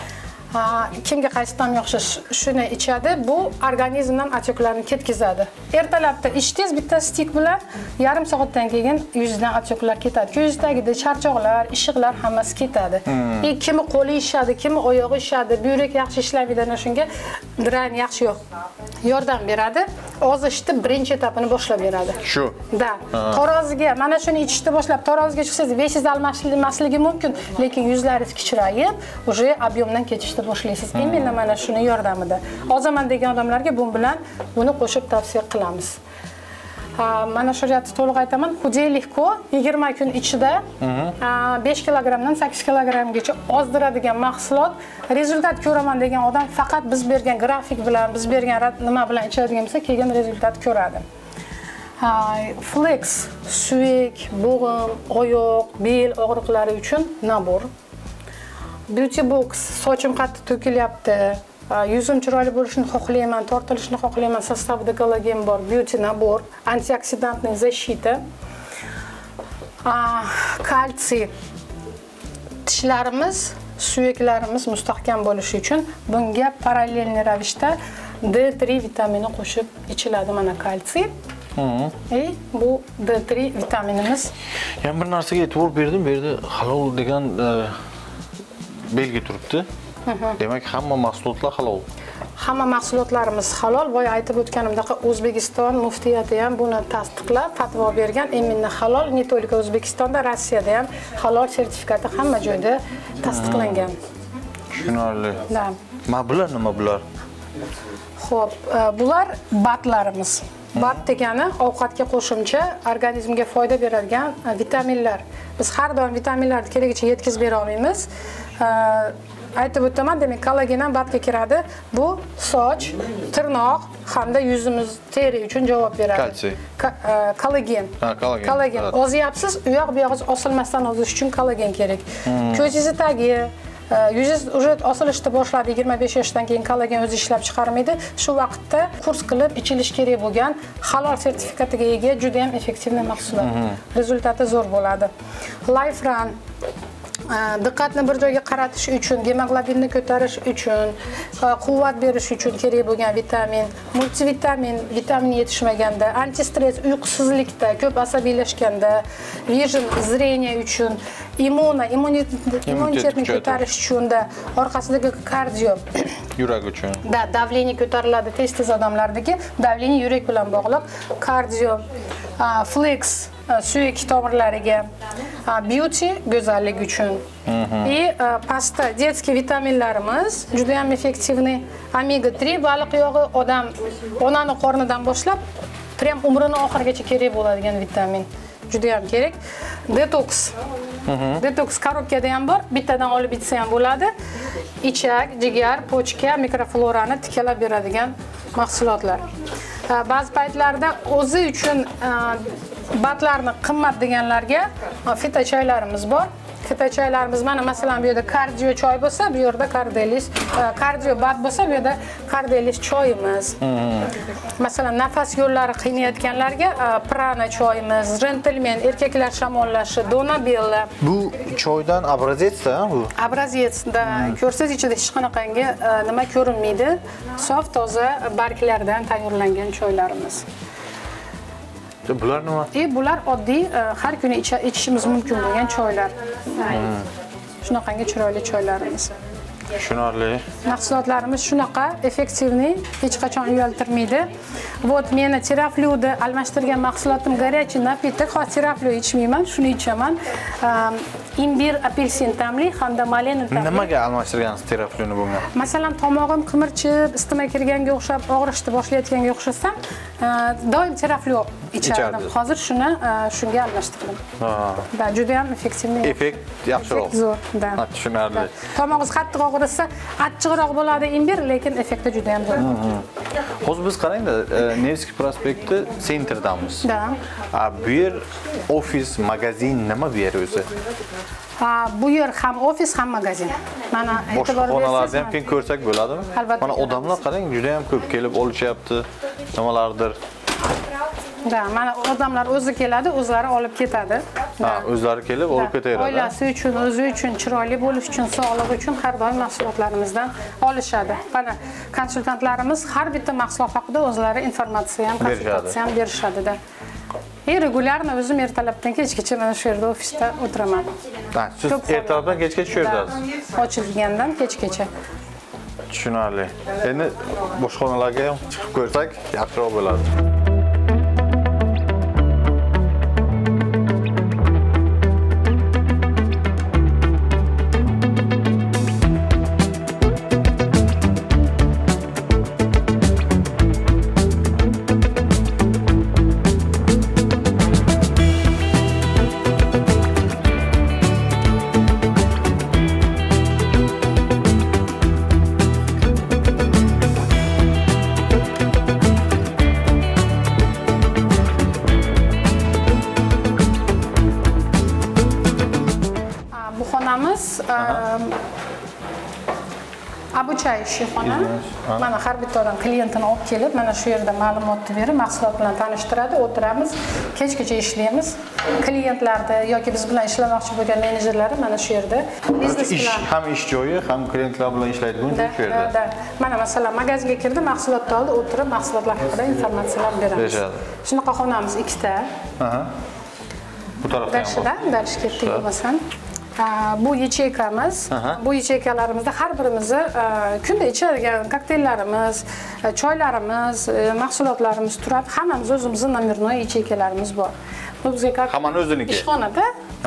Kimga qaysi ta'm yoqsa shuni ichadi. Bu organizmdan otyoqlarni ketkazadi. Ertalabda ichdingiz bitta stik bilan yarim soatdan keyin yuzdan otyoqlar ketadi. Ko'zingizdagi charchoqlar, ishiqlar hammasi ketadi. E kimi qo'li ishadi, kimi oyog'i ishadi, buyrak yaxshi ishlamaydi, ana shunga drayn yaxshi yo'q. Yordam beradi. Og'iz ishni birinchi etapini boshlab beradi. Shu. Da. Taroziga mana shuni ichishni boshlab taroziga chiqsangiz besh almashilmasligi mumkin, lekin yuzlaringiz kichrayib, уже объемdan ketishni boshlaysiz. Именно mana shuni yordamida. Ozaman degan odamlarga bu bilan buni qo'shib tavsiya qilamiz. Ha, mana shu yerda to'liq aytaman, Xuday lehko yigirma kun ichida besh kilogramdan sakkiz kilogrammgacha ozdiradigan mahsulot. Rezultat ko'raman degan odam faqat biz bergan grafik bilan, biz bergan nima bilan ichadigan bo'lsa, keyin rezultat ko'radi. Ha, Flex, suyak, bo'g'im, oyoq, bel og'riqlari uchun nabor. Beauty Box, sochim qattiq to'kilyapti, yuzim chiroyli bo'lishini xohlayman, tortilishni xohlayman, sostavida kollagen bor, beauty nabor, antioksidantniy защита, kalsiy. Tishlarimiz, suyaklarimiz mustahkam bo'lishi uchun bunga parallelniy ravishda D три vitamini qo'shib ichiladi, mana kalsiy. E, bu D три vitaminimiz. Yana bir narsaga e'tibor berdim, bu yerda halol degan belgi turibdi. Demak, hamma mahsulotlar halol. Hamma mahsulotlarimiz halol. Boya aytib o'tganimdek, O'zbekiston muftiyati ham buni tasdiqlab, fatvo bergan. Eminni halol, ne только O'zbekistonda, Rossiyada ham halol sertifikati hamma joyda tasdiqlangan. Tushunarli. Da. Ma bular nima bular? Xo'p, bular batlarimiz. Bat degani ovqatga qo'shimcha organizmga foyda beradigan vitaminlar. Biz har doim vitaminlarni keragicha yetkazib bera olmaymiz. Aytib o'taman, demak, kollagen ham batga kiradi. Bu soch, tirnoq hamda yuzimiz, teri uchun javob beradi. Kalsiy. Kollagen. Ha, kollagen. Kollagen. Ozyapsiz, u yoq bu yoq osilmasdan ozish uchun kollagen kerak. Ko'zingiz tagi, yuzingiz уже osilishni boshladi, yigirma besh yoshdan keyin kollagen o'zi ishlab chiqarmaydi. Shu vaqtda kurs qilib ichilish kerak bo'lgan halol sertifikatiga ega juda ham effektivniy mahsulot. Rezultati zo'r bo'ladi. Life Run diqqatni bir joyga qaratish uchun, gemoglobinni ko'tarish uchun, quvvat berish uchun kerak bo'lgan vitamin, multivitamin, vitamin yetishmaganda, antistres, uyqusizlikda, ko'p asabiylashganda, vision, zreniya uchun, immuna, immunitetni ko'tarish uchun da, orqasidagi kardio, yurak uchun. Da, davleniya ko'tariladi, tez-tez odamlardagi davleniya yurak bilan bog'liq, kardio, flex, suyak tomirlariga, beauty go'zallik uchun. И pasta, детский vitaminlarimiz juda ham effektivniy. omega три baliq yog'i odam onani qornidan boshlab, prям umrini oxirigacha kerak bo'ladigan vitamin. juda ham kerak. Detox. Detox korobkada ham bor, bittadan olib ichsa ham bo'ladi. Ichak, jigar, pochka, mikroflorani tikalab beradigan mahsulotlar. Ba'zi paytlarda o'zi uchun batlarni qimmat deganlarga fita choylarimiz bor. Fita choylarimiz mana masalan bu yerda kardio choy bo'lsa, bu yerda kardelis, kardio bat bo'lsa, bu yerda kardelis choyimiz. Masalan, nafas yo'llari qiynayotganlarga prana choyimiz, rentelmen, erkaklar shamollashi, donabella. Bu choydan obrazetsda bu. Obrazetsda ko'rsangiz ichida hech qanaqangi nima ko'rinmaydi. Sof, toza barglardan tayyorlangan choylarimiz. Bular nima? E bular oddiy har kuni ichishimiz mumkin bo'lgan choylar. Shunaqangi chiroyli choylarimiz. Tushunarli. Mahsulotlarimiz shunaqa effektivniy, hech qachon uyaltirmaydi. Вот meni teraflyuda almashtirgan mahsulotim горячий напиток, hozir teraflyu ichmayman, shuni ichaman. Imbir, apelsin ta'mli hamda malina ta'mli. Nimaga almashtirgansiz teraflyuni bunga? Masalan, tomog'im qimirchib, isitma kirganga o'xshab, og'rishni boshlayotganga o'xshasam, doim teraflyu ichardim. Hozir shuni shunga almashtirdim. Ha. Da, juda ham effektivniy. Effekt yaxshiroq. Zo'r, da. Ha, tushunarli. Tomog'ingiz qattiq og'risa, achchiqroq bo'ladi imbir, lekin effekti juda ham zo'r. Hozir biz qarang-da, Nevskiy prospekti sentrdamiz. Da. Bu yer ofis, magazin nima bu yer o'zi? Ha, bu yer ham ofis, ham magazin. Mana boshqa xonalarni ham keyin ko'rsak bo'ladimi? Albatta. Mana odamlar qarang, juda ham ko'p kelib olishyapti. Nimalardir. Da, mana odamlar o'zi keladi, o'zlari olib ketadi. Ha, o'zlari kelib olib ketaveradi. Oilasi uchun, o'zi uchun, chiroyli bo'lish uchun, sog'ligi uchun har doim mahsulotlarimizdan olishadi. Mana konsultantlarimiz har bitta mahsulot haqida o'zlari informatsiya ham, konsultatsiya ham berishadi-da. E, regularno o'zim ertalabdan kechgacha mana shu yerda ofisda o'tiraman. Ha, siz ertalabdan kechgacha shu yerdasiz. Ochilgandan kechgacha. Tushunarli. Endi boshqa xonalarga ham chiqib ko'rsak, yaxshiroq bo'ladi. Обучающий xona. Mana har bitta odam klientini olib kelib, mana shu yerda ma'lumotni berib, mahsulot bilan tanishtiradi, o'tiramiz, kechgacha ishlaymiz. Klientlarni yoki biz bilan ishlamoqchi bo'lgan menejerlari mana shu yerda biznes bilan ham ish joyi, ham klientlar bilan ishlaydigan shu yerda. Da, mana masalan, magazinga kirdi, mahsulotni oldi, o'tirib mahsulotlar haqida informatsiyalar beramiz. Shunaqa xonamiz ikkita. Aha. Bu tarafda ham bor. Dalish ketdik bo'lmasan. Bu yacheykamiz. Bu yacheykalarimizda har birimizni kunda ichadigan kokteyllarimiz, choylarimiz, mahsulotlarimiz turadi. Hammamiz o'zimizning nomernoy yacheykalarimiz bor. Bu bizga hammani o'ziniki. Ishxonada.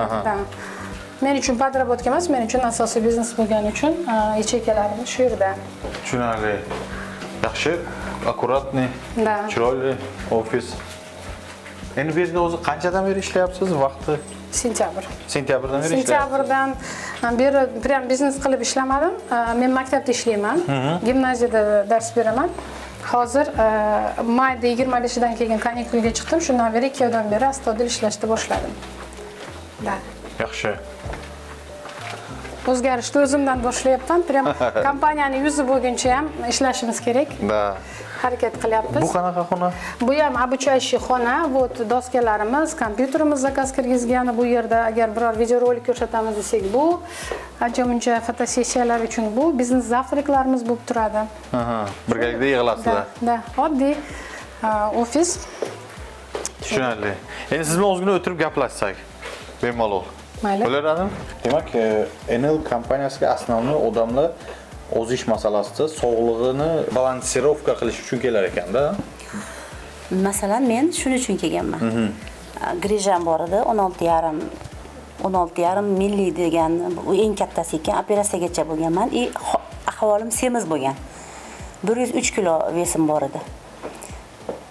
Men uchun podработка emas, men uchun asosiy biznes bo'lgani uchun yacheykalarimiz shu yerda. Tushunarli. Yaxshi, akkuratniy, chiroyli ofis. Endi bu yerda o'zi qanchadan beri ishlayapsiz? Vaqti? Sentyabr. Sentyabrdan beri ishlayapsiz. Sentyabrdan beri prям biznes qilib ishlamadim. Men maktabda ishlayman. Gimnaziyada dars beraman. Hozir mayda yigirma beshidan keyin kanikulga chiqdim. Shundan beri ikki oydan beri astodil ishlashni boshladim. Da. Yaxshi. O'zgarishni o'zimdan boshlayapman. Prям kompaniyaning yuzi bo'lguncha ham ishlashimiz kerak. Da. Harakat qilyapmiz. Bu qanaqa xona? Bu ham обучающий xona. Вот doskalarimiz, kompyuterimiz zakaz kirgizgani bu yerda agar biror videorolik ko'rsatamiz desak bu, ancha-muncha fotosessiyalar uchun bu, biznes zavtraklarimiz bo'lib turadi. Aha, birgalikda yig'ilasizlar. Da, oddiy ofis. Tushunarli. Endi siz bilan ozgina o'tirib gaplashsak, bemalol. Mayli. Bo'laradimi? Demak, Enel kompaniyasiga asosiy odamlar ozish masalasida sog'lig'ini balansirovka qilish uchun kelar ekanda. Masalan, men shuning uchun kelganman. Grijam bor edi, o'n olti yarim o'n olti yarim milliy degan, u eng kattasi ekan, operatsiyagacha bo'lganman. И ahvolim semiz bo'lgan. bir yuz uch kilo vesim bor edi.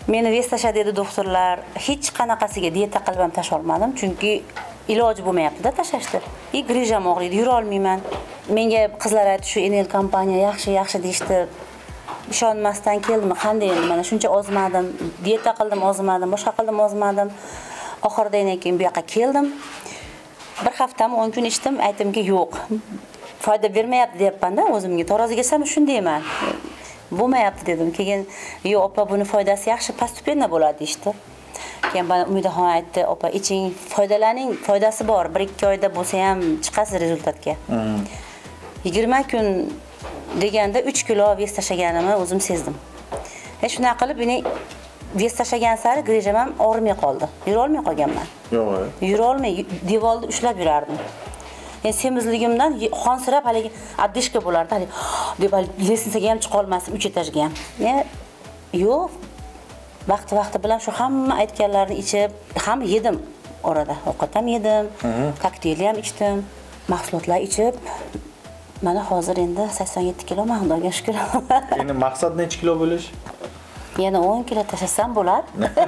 Meni vestash dedi doktorlar. Hech qanaqasiga dieta qilib ham tashlay olmadim, chunki iloji bo'lmayapti-da tashlashdir. I grijam og'riydi, yura olmayman. Menga qizlar aytdi, shu Enel kompaniya yaxshi, yaxshi deyishdi. Ishonmasdan keldimmi, qanday endi mana shuncha ozmadim, dieta qildim, ozmadim, boshqa qildim, ozmadim. Oxiridan keyin bu yoqqa keldim. Bir haftami o'n kun ichdim, aytdimki, yo'q. Foyda bermayapti deyapman-da o'zimga. Taroziga kelsam shundayman. Bo'lmayapti dedim. Keyin, "Yo'q, opa, buni foydasi yaxshi, postupenda bo'ladi" deyishdi. Keyin bana Umidaxon aytdi, "Opa, iching, foydalaning, foydasi bor. bir ikki oyda bo'lsa ham chiqasiz rezultatga." yigirma kun deganda uch kilo ves tashlaganimni o'zim sezdim. E shuna qilib, meni ves tashlagan sari grejam ham og'rimay qoldi. Yura olmay qolganman. Yo'q. Yura olmay devorni ushlab yurardim. Men semizligimdan xonsirab haligi addishka bo'lardi, hali deb lesnisaga ham chiqa olmasdim, uch etajga ham. Men yo'q, vaqti-vaqti bilan shu hamma aytganlarni ichib, ham yedim orada. Ovqat ham yedim, kokteyl ham ichdim, mahsulotlar ichib, mana hozir endi sakson yetti kilo man, Xudoga shukr. Endi maqsad necha kilo bo'lish? Yana o'n kilo tashlasam bo'lar.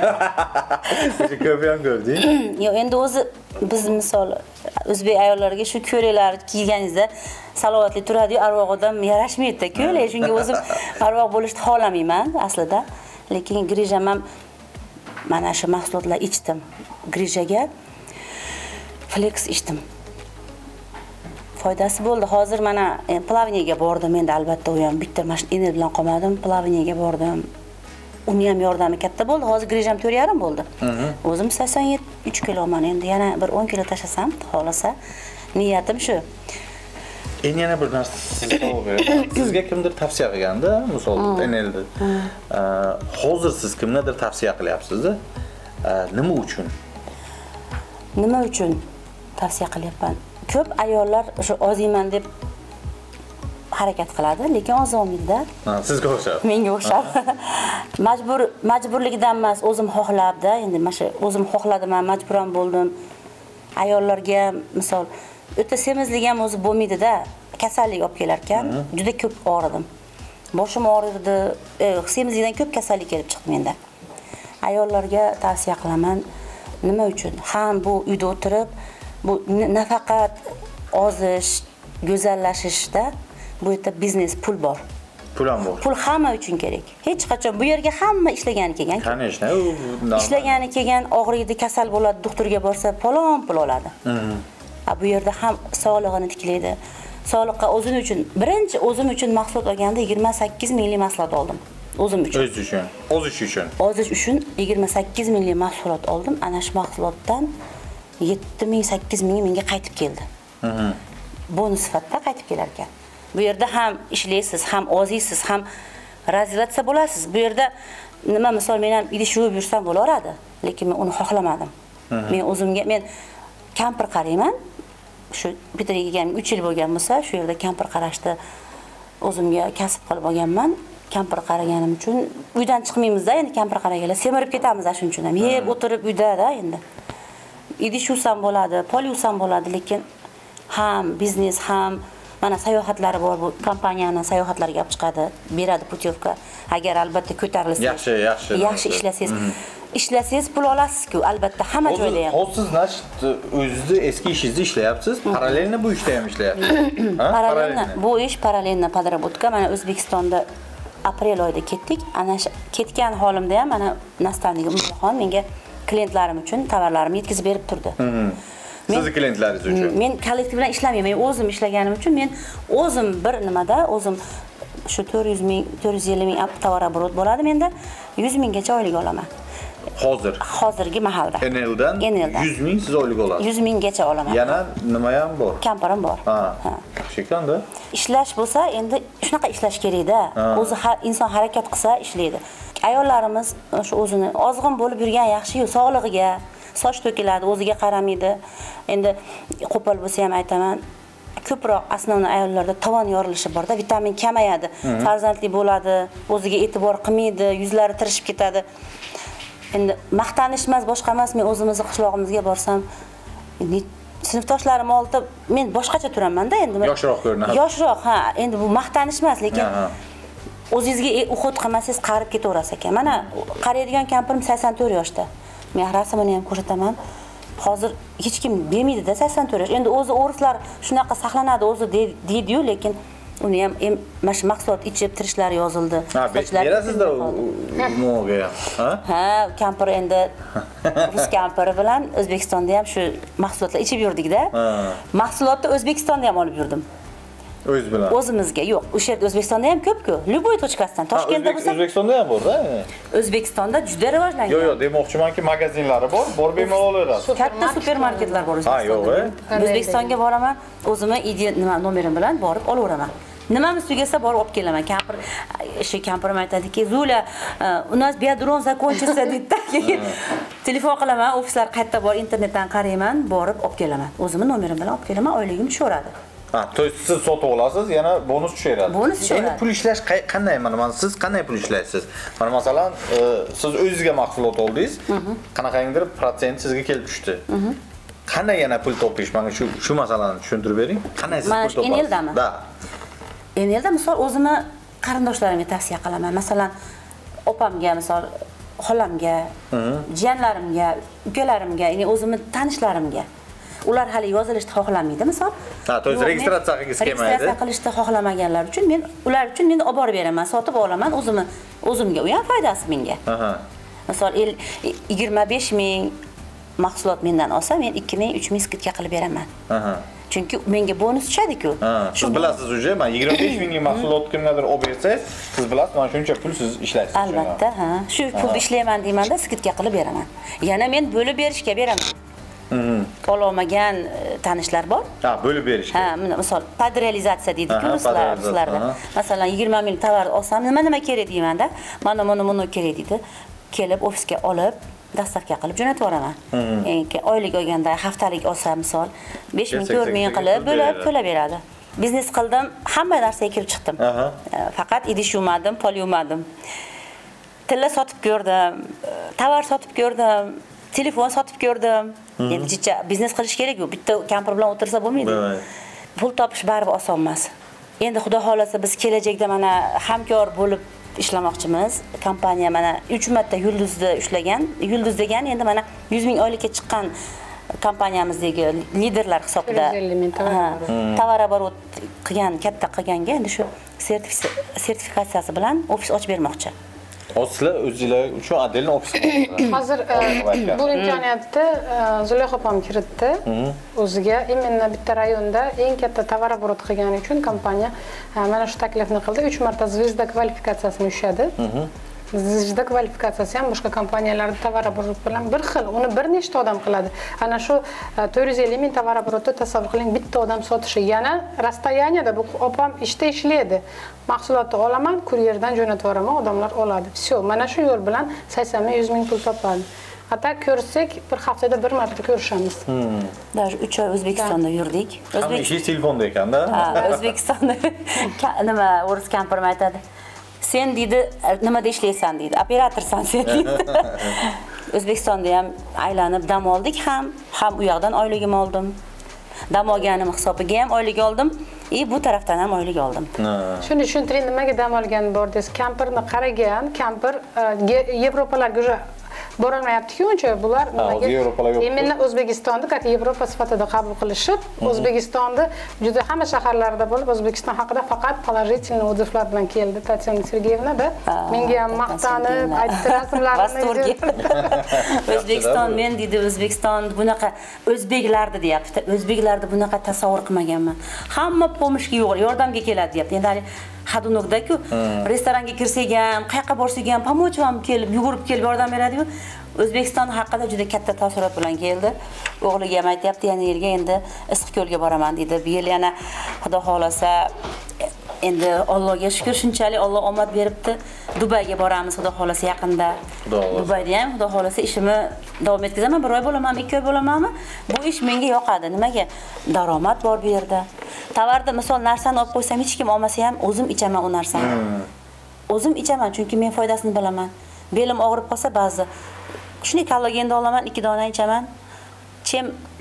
Necha ko'p ham ko'rding? Yo'q, endi o'zi biz misol o'zbek ayollariga shu ko'ylaklar kiyganingizda salovatli turadi-yu, arvoq odam yarashmaydi-da ko'ylak. Shunga o'zim arvoq bo'lishni xohlamayman aslida. Lekin grijam ham mana shu mahsulotlar ichdim. Grijaga flex ichdim. Foydasi bo'ldi. Hozir mana plavniyaga bordim endi, albatta u ham bitta mashina Enel bilan qolmadim, plavniyaga bordim. Uni ham yordami katta bo'ldi. Hozir grijam to'rt yarim bo'ldi. O'zim sakson uch kiloman, endi yana bir o'n kilo tashlasam, xolasa, niyatim shu. Endi yana bir narsa sizga savol beraman. Sizga kimdir tavsiya qilganda, misol Enelni, hozir siz kimnidir tavsiya qilyapsiz-da? Nima uchun? Nima uchun tavsiya qilyapman? Ko'p ayollar o'sha oziyman deb harakat qiladi, lekin ozolmaydi-da. Ha, sizga o'xshab. Menga o'xshab. Majbur, majburlikdan emas, o'zim xohlabda, endi mana shu o'zim xohladim, men majburan bo'ldim. Ayollarga misol o'ta semizlik ham o'zi bo'lmaydi-da, kasallik olib kelar ekan, juda ko'p og'ridim. Boshim og'rirdi, semizlikdan ko'p kasallik kelib chiqdi menda. Ayollarga tavsiya qilaman, nima uchun? Ham bu uyda o'tirib, bu nafaqat ozish, go'zallashishda bu yerda biznes, pul bor. Pul ham bor. Pul hamma uchun kerak. Hech qachon bu yerga hamma ishlagani kelgan. Конечно, ishlagani kelgan, og'riydi, kasal bo'ladi, doktorga borsa palon pul oladi. A bu yerda ham sog'lig'ini tiklaydi. Sog'liqqa o'zim uchun, birinchi o'zim uchun mahsulot olganda yigirma sakkiz minglik mahsulot oldim. O'zim uchun. O'z uchun. Ozish uchun. Ozish uchun yigirma sakkiz minglik mahsulot oldim. Ana shu mahsulotdan yetti ming sakkiz ming menga qaytib keldi. Bonus sifatida qaytib kelar ekan. Bu yerda ham ishlaysiz, ham oziysiz, ham razillatsa bo'lasiz. Bu yerda nima misol men ham idish yuvib yursam bo'laradi, lekin men uni xohlamadim. Men o'zimga men kampir qarayman. Shu bitirga kelgan uch yil bo'lgan bo'lsa, shu yerda kampir qarashni o'zimga kasb qilib olganman. Kampir qaraganim uchun uydan chiqmaymiz-da, endi kampir qaraganlar semirib ketamiz shuning uchun ham. Yeb o'tirib uyda-da endi. Idish yuvsam bo'ladi, pol yuvsam bo'ladi, lekin ham biznes ham mana sayohatlari bor, bu kompaniyani sayohatlariga olib chiqadi, beradi putyovka. Agar albatta ko'tarilsa, yaxshi, yaxshi. Yaxshi ishlasangiz, ishlasangiz pul olasiz-ku, albatta hamma joyda ham. Hozir siz значит o'zingizni eski ishingizni ishlayapsiz, parallelni bu ishda ham ishlayapsiz. Ha? Parallelni, bu ish parallelni podработка. Mana O'zbekistonda aprel oyida ketdik. Ana ketgan holimda ham mana nastavnik Umidaxon menga klientlarim uchun tovarlarimni yetkazib berib turdi. Sizni klientlaringiz uchun. Men kollektiv bilan ishlamayman. Men o'zim ishlaganim uchun men o'zim bir nimada o'zim shu to'rt yuz ming, to'rt yuz ellik ming tovarobrot bo'ladi menda. yuz minggacha oylik olaman. Hozir. Hozirgi mahalda. Eneldan yuz ming siz oylik olasiz. yuz minggacha olaman. Yana nima ham bor? Kampirim bor. Ha. Yaxshi ekan-da. Ishlash bo'lsa, endi shunaqa ishlash kerak-da. O'zi inson harakat qilsa ishlaydi. Ayollarimiz shu o'zini ozg'in bo'lib yurgan yaxshi-yu, sog'lig'iga, soch to'kiladi, o'ziga qaramaydi. Endi qo'pol bo'lsa ham aytaman, ko'proq asnovni ayollarda tovon yorilishi bor-da, vitamin kamayadi, farzandli bo'ladi, o'ziga e'tibor qilmaydi, yuzlari tirishib ketadi. Endi maqtanish emas, boshqa emas, men o'zimizning qishlog'imizga borsam, sinfdoshlarim oldida men boshqacha turaman-da endi. Yoshroq ko'rinadi. Yoshroq, ha, endi bu maqtanish emas, lekin o'zingizga uxud qilmasangiz qarib ketaverasiz ekan. Mana qaraydigan kampirim sakson to'rt yoshda. Men rasmini ham ko'rsataman. Hozir hech kim bermaydi-da sakson to'rt yosh. Endi o'zi o'rislar shunaqa saqlanadi o'zi deydi-yu, lekin uni ham mana shu mahsulot ichib tirishlari yozildi. Ha, berasizda mo'ga. Ha? Ha, kampir endi rus kampiri bilan O'zbekistonda ham shu mahsulotlar ichib yurdik-da. Mahsulotni O'zbekistonda ham olib yurdim. O'z bilan. O'zimizga. Yo'q, o'sha yerda O'zbekistonda ham ko'p-ku. Любой точкasidan. Toshkentda bo'lsa, O'zbekistonda ham bor-da. O'zbekistonda juda rivojlangan. Yo'q, yo'q, demoqchimanki, magazinlari bor, bor bemalol olaverasiz. Katta supermarketlar bor Ha, O'zbekistonda. yo'q, O'zbekistonga boraman, o'zimni ide nima nomerim bilan borib olaveraman. Nimamiz tugasa borib olib kelaman. Kampir shu kampirim aytadiki, "Zula, u нас biodron закончился" deydi-da. Telefon qilaman, ofislar qayerda bor, internetdan qarayman, borib olib kelaman. O'zimni nomerim bilan olib kelaman, oyligim tushaveradi. Ha, to siz sotib olasiz, yana bonus tushiradi. Bonus tushiradi. Endi pul ishlash qanday? Mana siz qanday pul ishlaysiz? Mana masalan, siz o'zingizga mahsulot oldingiz, qanaqangidir protsent sizga kelib tushdi. Qanday yana pul topish? Menga shu shu masalani tushuntirib bering. Qanday siz pul topasiz? Eneldami? Da. Enelda misol o'zimni qarindoshlarimga tavsiya qilaman. Masalan, opamga, misol xolamga, jiyanlarimga, ukalarimga, ya'ni o'zimni tanishlarimga. Ular hali yozilishni xohlamaydi, misol. Ha, to есть registratsiya qilgisi kelmaydi. Registratsiya qilishni xohlamaganlar uchun men ular uchun men olib borib beraman, sotib olaman o'zimni, o'zimga. U ham foydasi menga. Aha. Misol yigirma besh ming mahsulot mendan olsa, men ikki ming, uch ming skidka qilib beraman. Aha. Chunki menga bonus tushadi-ku. Siz bilasiz uje, men yigirma besh minglik mahsulot kimgadir olib bersangiz, siz bilasiz, mana shuncha pul siz ishlaysiz. Albatta, ha. Shu pulni ishlayman deyman-da, skidka qilib beraman. Yana men bo'lib berishga beraman. Ololmagan tanishlar bor. Ha, bo'lib berishga. Ha, misol padrealizatsiya deydi-ku ruslar, ruslarda. Masalan, yigirma ming tovar olsam, nima nima kerak deyman-da. Mana buni buni kerak deydi. Kelib ofisga olib, dastavka qilib jo'natib yuboraman. Ya'ni oylik olganda, haftalik olsa misol besh ming, to'rt ming qilib bo'lib to'lab beradi. Biznes qildim, hamma narsaga kirib chiqdim. Faqat idish yumadim, pol yumadim. Tilla sotib ko'rdim, tovar sotib ko'rdim, telefon sotib ko'rdim. Endi jicha biznes qilish kerak-ku. Bitta kampir bilan o'tirsa bo'lmaydi. Pul topish baribir oson emas. Endi xudo xolasa biz kelajakda mana hamkor bo'lib ishlamoqchimiz. Kompaniya mana uch marta yulduzda ishlagan. Yulduz degani endi mana yuz ming oylikka chiqqan kompaniyamizdagi liderlar hisobida tovaroborot qilgan, katta qilganga endi shu sertifikatsiyasi bilan ofis ochib bermoqchi. Sizlar o'zingizlar uchun отдельный ofis. Hozir bu imkoniyatni Zulayxa opam kiritdi. O'ziga imенно bitta rayonda eng katta tovaroborot qilgani uchun kompaniya mana shu taklifni qildi. uch marta Zvezda kvalifikatsiyasini ushadi. Zvezda kvalifikatsiyasi ham boshqa kompaniyalarda tovaroborot bilan bir xil, uni bir nechta odam qiladi. Ana shu to'rt yuz ellik ming tovaroborotni tasavvur qiling, bitta odam sotishi. Yana rastoyaniyada bu opam ishda ishlaydi. Mahsulotni olaman, kuryerdan jo'natib yuboraman, odamlar oladi. Всё, mana shu yo'l bilan sakson ming, yuz ming pul topadi. Hatta ko'rsak, bir haftada bir marta ko'rishamiz. Даже uch oy O'zbekistonda yurdik. O'zbekiston telefonda ekanda. Ha, O'zbekistonda nima o'ris kampirim aytadi. Sen deydi, nimada ishlaysan deydi. Operatorsan sen deydi. O'zbekistonda ham aylanib dam oldik ham, ham u yoqdan oyligim oldim. Dam olganim hisobiga ham oylik oldim. E bu tarafdan ham oylik oldim. Shuni tushuntiring, nimaga dam olgan bor desiz. Kampirni qaragan, kampir Yevropalarga bora olmayapti-ku, uncha bular nimaga? Eminna O'zbekistonni как Yevropa sifatida qabul qilishib, O'zbekistonda juda hamma shaharlarda bo'lib, O'zbekiston haqida faqat положительный отзывlar bilan keldi Tatyana Sergeyevna da. Menga ham maqtanib, aytdi rasmlarini. O'zbekiston men dedi, O'zbekiston bunaqa o'zbeklardi deyapti. O'zbeklarni bunaqa tasavvur qilmaganman. Hamma pomishga yo'q, yordamga keladi deyapti. Endi Hadunogda-ku, restoranga kirsak ham, qayerga borsak ham, pomoch ham kelib, yugurib kelib yordam beradi-ku. O'zbekiston haqida juda katta taassurot bilan keldi. O'g'liga ham aytayapti, yana yerga endi Issiqko'lga boraman dedi. Bu yil yana xudo xolasa endi Allohga shukr, shunchalik Alloh omad beribdi. Dubayga boramiz xudo xolasa yaqinda. Dubayda ham xudo xolasa ishimni davom etkazaman. Bir oy bo'lamanmi, ikki oy bo'lamanmi? Bu ish menga yoqadi. Nimaga? Daromad bor bu yerda. Tovarda misol narsani olib qo'ysam, hech kim olmasa ham o'zim ichaman u narsani. O'zim ichaman chunki men foydasini bilaman. Belim og'rib qolsa ba'zi shuni kollagenni olaman, ikki dona ichaman. Chem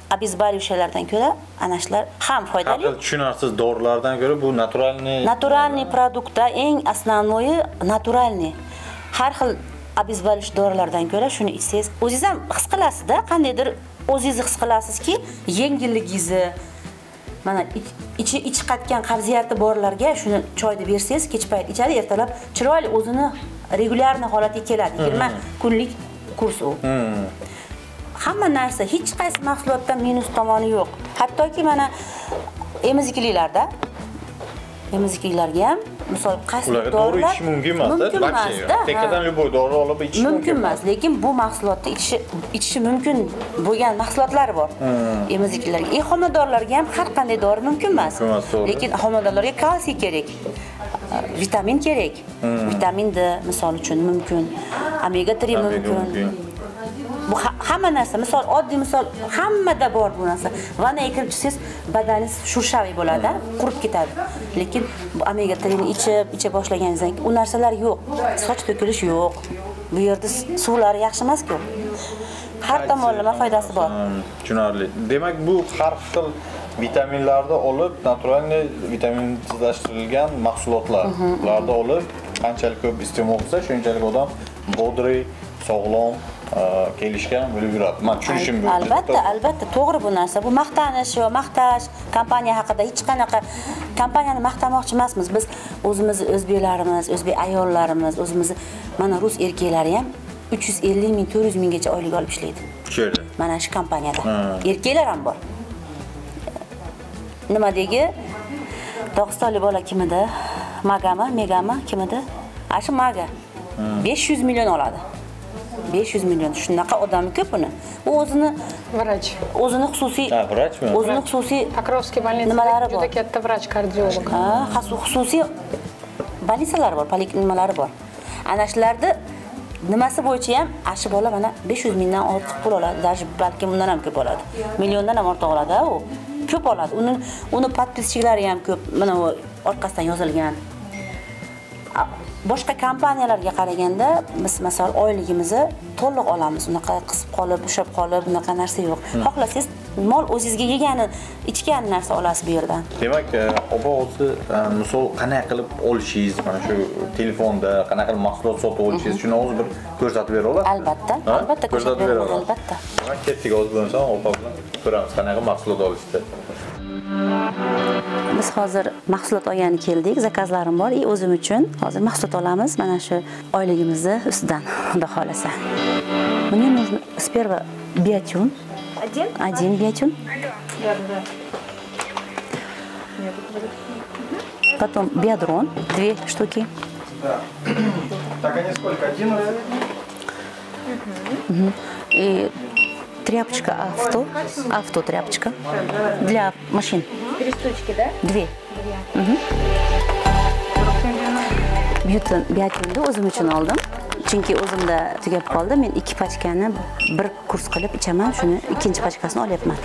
обезболивающийларdan ko'ra ana shular ham foydali. Aql tushunarsiz dorilardan ko'ra bu naturalniy Naturalniy produktda eng asnosnoyi naturalniy. Har xil обезболивающий dorilardan ko'ra shuni ichsangiz, o'zingiz ham his qilasizda, qandaydir o'zingiz his qilasizki, yengilligingizni mana ichi ichi qatgan qabziyati borlarga shuni choyni bersangiz, kech payt ichadi, ertalab chiroyli o'zini regularniy holatiga keladi. yigirma kunlik kurs u. Hamma narsa, hech qaysi mahsulotda minus tomoni yo'q. Hattoki mana emiziklilarda emiziklilarga ham misol qaysi dori ichish mumkin emas-da. Tekkadan любой dori olib ichish mumkin emas, lekin bu mahsulotni ichishi ichishi mumkin bo'lgan mahsulotlar bor. Emiziklilarga, e homiladorlarga ham har qanday dori mumkin emas. Lekin homiladorlarga kalsiy kerak. Vitamin kerak. Vitamin D misol uchun mumkin. Omega uch mumkin. Bu hamma narsa, misol oddiy misol hammada bor bu narsa. Vanaga kirib chiqsangiz, badaningiz shurshaviy bo'ladi, qurib ketadi. Lekin bu omega uch ni ichib, icha boshlaganingizdan keyin u narsalar yo'q. Soch to'kilish yo'q. Bu yerda suvlari yaxshi emas-ku. Har tomonlama foydasi bor. Tushunarli. Demak, bu har xil vitaminlarni olib, naturalniy vitaminlashtirilgan mahsulotlarlarda olib, qanchalik ko'p iste'mol qilsa, shunchalik odam bodri, sog'lom kelishgan bo'lib yuradi. Men tushunishim bu. Albatta, albatta, to'g'ri bu narsa. Bu maqtanish va maqtash, kompaniya haqida hech qanaqa kompaniyani maqtamoqchi emasmiz. Biz o'zimiz o'zbeklarimiz, o'zbek ayollarimiz, o'zimiz mana rus erkaklari ham uch yuz ellik ming, to'rt yuz minggacha oylik olib ishlaydi. Shu yerda. Mana shu kompaniyada. Erkaklar ham bor. Nimadagi Dog'istonlik bola kim edi? Magami, Megami kim edi? Ashu Maga. besh yuz million oladi. besh yuz million. Shunaqa odam ko'p uni. U o'zini vrach. O'zini xususiy, ha, vrachmi? O'zini xususiy Покровский больницada juda katta vrach kardiolog. Ha, xususiy больницалар bor, polikliniklar bor. Ana shularda nimasi bo'yicha ham ashi bola mana besh yuz mingdan ortiq pul oladi, даже balki bundan ham ko'p oladi. Milliondan ham ortiq oladi u. Ko'p oladi. Uni uni podpischiklari ham ko'p. Mana bu orqasidan yozilgan. Boshqa kompaniyalarga qaraganda biz masalan oyligimizni to'liq olamiz. Unaqa qisib qolib, ushab qolib, unaqa narsa yo'q. Xohlasangiz mol o'zingizga yegani, ichgan narsa olasiz bu yerdan. Demak, opa o'zi misol qanday qilib olishingiz, mana shu telefonda qanday qilib mahsulot sotib olishingiz, shuni o'zi bir ko'rsatib bera olasiz? Albatta, albatta ko'rsatib bera olasiz, albatta. Demak, ketdik hozir bo'lsa, opa bilan ko'ramiz qanday qilib mahsulot olishni. Biz hozir mahsulot olgani keldik, zakazlarim bor. И o'zim uchun hozir mahsulot olamiz. Mana shu oyligimizni ustidan, xudo xolasa. Мне нужно сперва биотин. Один? Один биотин. Потом биодрон, две штуки. Да. Так они сколько? Один раз? Угу. И тряпочка авто, авто тряпочка для машин. Три штучки, да? Две. Угу. Biyotin, biyotinni o'zim uchun oldim. Chunki o'zimda tugab qoldi. Men ikki pachkani bir kurs qilib ichaman, shuni ikkinchi pachkasini olyapman.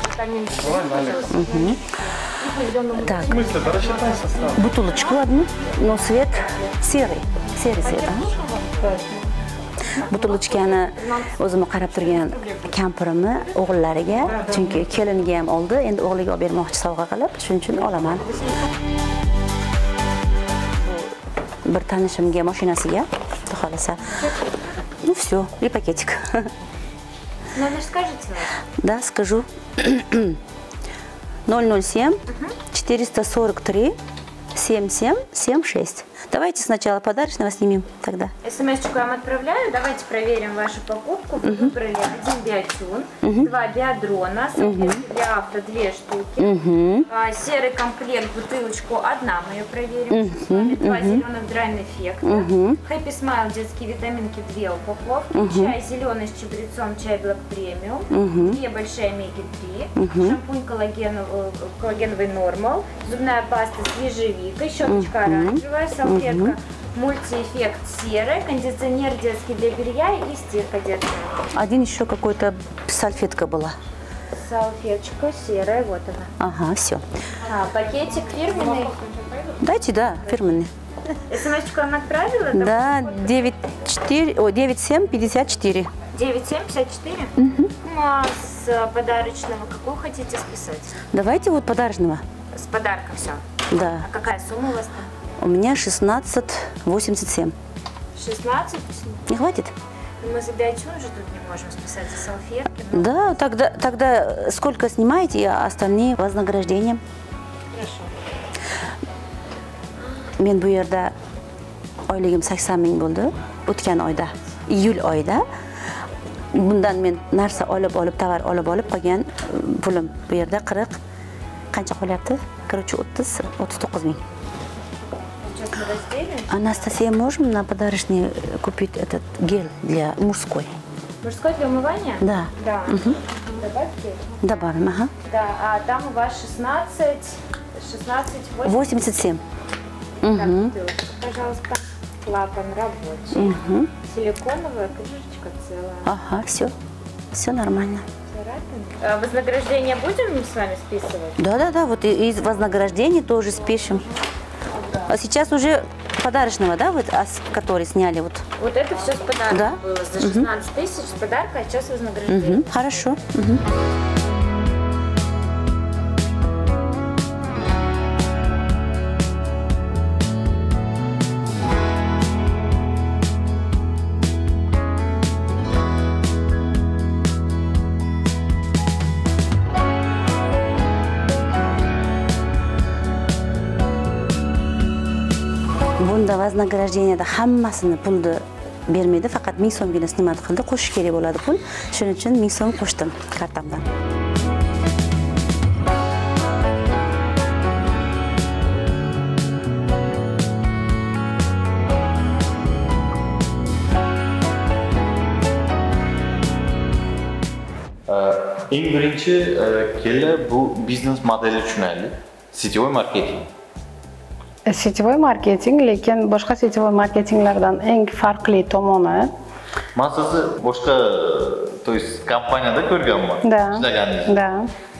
Угу. Так. Бутылочку одну, но цвет серый. Серый цвет. Butulchkani o'zim qarab turgan kampirimni o'g'illariga, chunki keliniga ham oldi, endi o'g'liga olib bermoqchi sovg'a qilib, shuning uchun olaman. Bir tanishimga mashinasiga, xudo xolasa. Ну всё, и пакетик. Номер скажете? Да, скажу. ноль ноль семь четыреста сорок три семь семь семь шесть. Давайте сначала подарочного снимем тогда. СМС-чку я вам отправляю. Давайте проверим вашу покупку. Вы выбрали один биотин, uh-huh. два биодрона, салфетки uh-huh. для авто две штуки, uh-huh. а, серый комплект, бутылочку одна, мы ее проверим. Uh-huh. Два uh-huh. зеленых драйн эффекта, uh-huh. Happy Smile детские витаминки две упаковки, uh-huh. чай зеленый с чабрецом, чай Black Premium, uh-huh. две большие омеги три, uh-huh. шампунь коллагеновый, коллагеновый Normal, зубная паста с ежевикой, щеточка uh-huh. оранжевая, салфетка Uh-huh. мультиэффект серый, кондиционер детский для белья и стирка детская. Один еще какой-то салфетка была. Салфеточка серая, вот она. Ага, все. А, пакетик фирменный? Дайте, да, фирменный. СМС-чку вам отправила? Да, девять семь пятьдесят четыре. девять семь пятьдесят четыре? Угу. А с подарочного какого хотите списать? Давайте вот подарочного. С подарка все? Да. А какая сумма у вас там? У меня шестнадцать восемьдесят семь. шестнадцать? Не хватит? Мы за биотюн же тут не можем списать, за салфетки. Но... Да, тогда, тогда сколько снимаете, а остальные вознаграждением. Хорошо. Men bu yerda oyligim sakson ming bo'ldi o'tgan oyda, iyul oyida. Bundan men narsa olib olib, tovar olib olib qolgan pulim bu yerda qirq qancha qolyapti? Короче, o'ttiz o'ttiz to'qqiz ming. Сейчас мы разделим. Анастасия, можем на подарочный купить этот гель для мужской? Мужской для умывания? Да. Да. Угу. Добавьте. Добавим, ага. Да, а там у вас шестнадцать, шестнадцать, восемьдесят семь. Так, Угу. бутылочка, пожалуйста. Клапан рабочий. Угу. Силиконовая, крышечка целая. Ага, все. Все нормально. Царапин. А вознаграждение будем с вами списывать? Да-да-да, вот и- из вознаграждений тоже спишем. А сейчас уже подарочного, да, вот, а с- который сняли вот. Вот это все с подарка Да. было. За шестнадцать тысяч с подарка, а сейчас вознаграждение. Угу. Хорошо. Угу. Bunda вознаграждениеda hammasini pulni bermaydi, faqat ming so'mgina snimat qildi, qo'shish kerak bo'ladi pul. Shuning uchun ming so'm qo'shdim kartamdan. Eng birinchi kela bu biznes modeli tushunaylik. Sityovoy marketing. Sityovoy marketing, lekin boshqa sityovoy marketinglardan eng farqli tomoni Men sizni boshqa, to есть kompaniyada ko'rganman. da, Ishlaganingizni. da.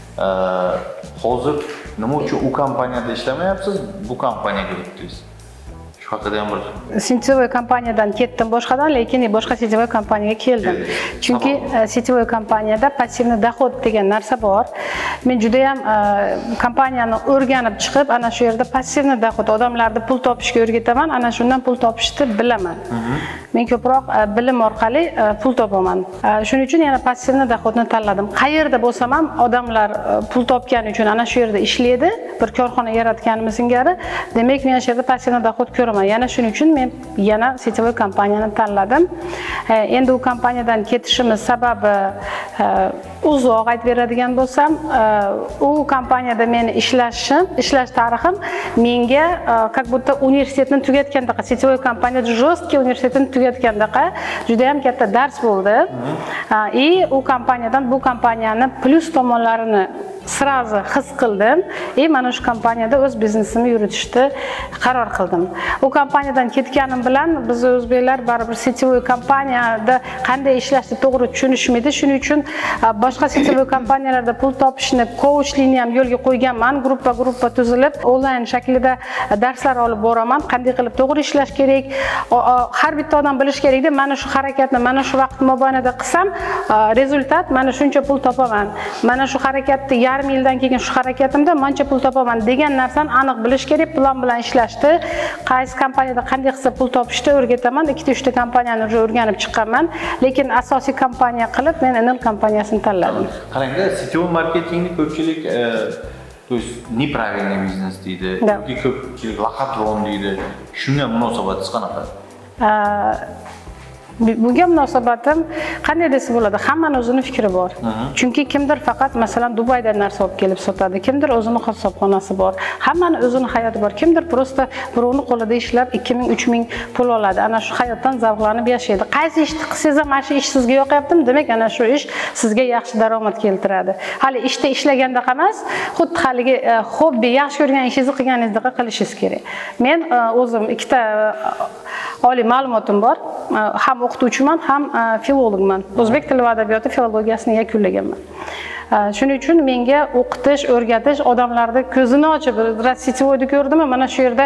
Hozir nima uchun u kompaniyada ishlamayapsiz, bu kompaniyaga o'tdingiz? Shu haqida ham bir Sityovoy kompaniyadan ketdim boshqadan, lekin boshqa sityovoy kompaniyaga keldim. Chunki sityovoy kompaniyada passivniy dohod degan narsa bor. Men juda ham kompaniyani o'rganib chiqib, ana shu yerda passivniy dohod, odamlarni pul topishga o'rgataman, ana shundan pul topishni bilaman. Men ko'proq bilim orqali pul topaman. Shuning uchun yana passivniy dohodni tanladim. Qayerda bo'lsam ham odamlar pul topgani uchun ana shu yerda ishlaydi, bir korxona yaratganimiz singari, demak men shu yerda passivniy dohod ko'raman. Yana shuning uchun men yana sityovoy kompaniyani tanladim. Endi u kompaniyadan ketishimiz sababi uzoq aytib beradigan bo'lsam, u kompaniyada meni ishlashim, ishlash tarixim menga как будто universitetni tugatgandaqa, sityovoy kompaniyada жесткий universitetni tugatgandaqa juda ham katta dars bo'ldi. И u kompaniyadan bu kompaniyani plyus tomonlarini sразу his qildim. И mana shu kompaniyada o'z biznesimni yuritishni qaror qildim. U kompaniyadan ketganim bilan biz o'zbeklar baribir sityovoy kompaniyada qanday ishlashni to'g'ri tushunishmaydi. Shuning uchun boshqa sityovoy kompaniyalarda pul topishni, coachlikni ham yo'lga qo'yganman. Gruppa gruppa tuzilib, onlayn shaklida darslar olib boraman. Qanday qilib to'g'ri ishlash kerak, har bitta odam bilish kerak-da, mana shu harakatni mana shu vaqt mobaynida qilsam, rezultat mana shuncha pul topaman. Mana shu harakatni yarim yildan keyin shu harakatimda mancha pul topaman degan narsani aniq bilish kerak, plan bilan ishlashdi. Qaysi kompaniyada qanday qilsa pul topishni o'rgataman. Ikkita uchta kompaniyani o'rganib chiqqanman, lekin asosiy kompaniya qilib men Enel kompaniyasini tanladim. Qarangda, sityovoy marketingni ko'pchilik то есть неправильный бизнес deydi, yoki ko'pchilik laqablon deydi. Shunga munosabatingiz qanaqa? Bunga munosabatim qanday desa bo'ladi? Hammaning o'zining fikri bor. Chunki kimdir faqat masalan Dubaydan narsa olib kelib sotadi, kimdir o'zining hisobxonasi bor. Hammaning o'zining hayoti bor. Kimdir prosta birovning qo'lida ishlab ikki ming uch ming pul oladi. Ana shu hayotdan zavqlanib yashaydi. Qaysi ishni qilsangiz ham mana shu ish sizga yoqyaptimi? Demak, ana shu ish sizga yaxshi daromad keltiradi. Hali ishda ishlaganda emas, xuddi haligi hobbi, yaxshi ko'rgan ishingizni qilganingizdek qilishingiz kerak. Men o'zim ikkita oliy ma'lumotim bor. Ham o'qituvchiman, ham filologman. O'zbek tili va adabiyoti filologiyasini yakunlaganman. Shuning uchun menga o'qitish, o'rgatish, odamlarni ko'zini ochib, sitvoyni ko'rdimmi, mana shu yerda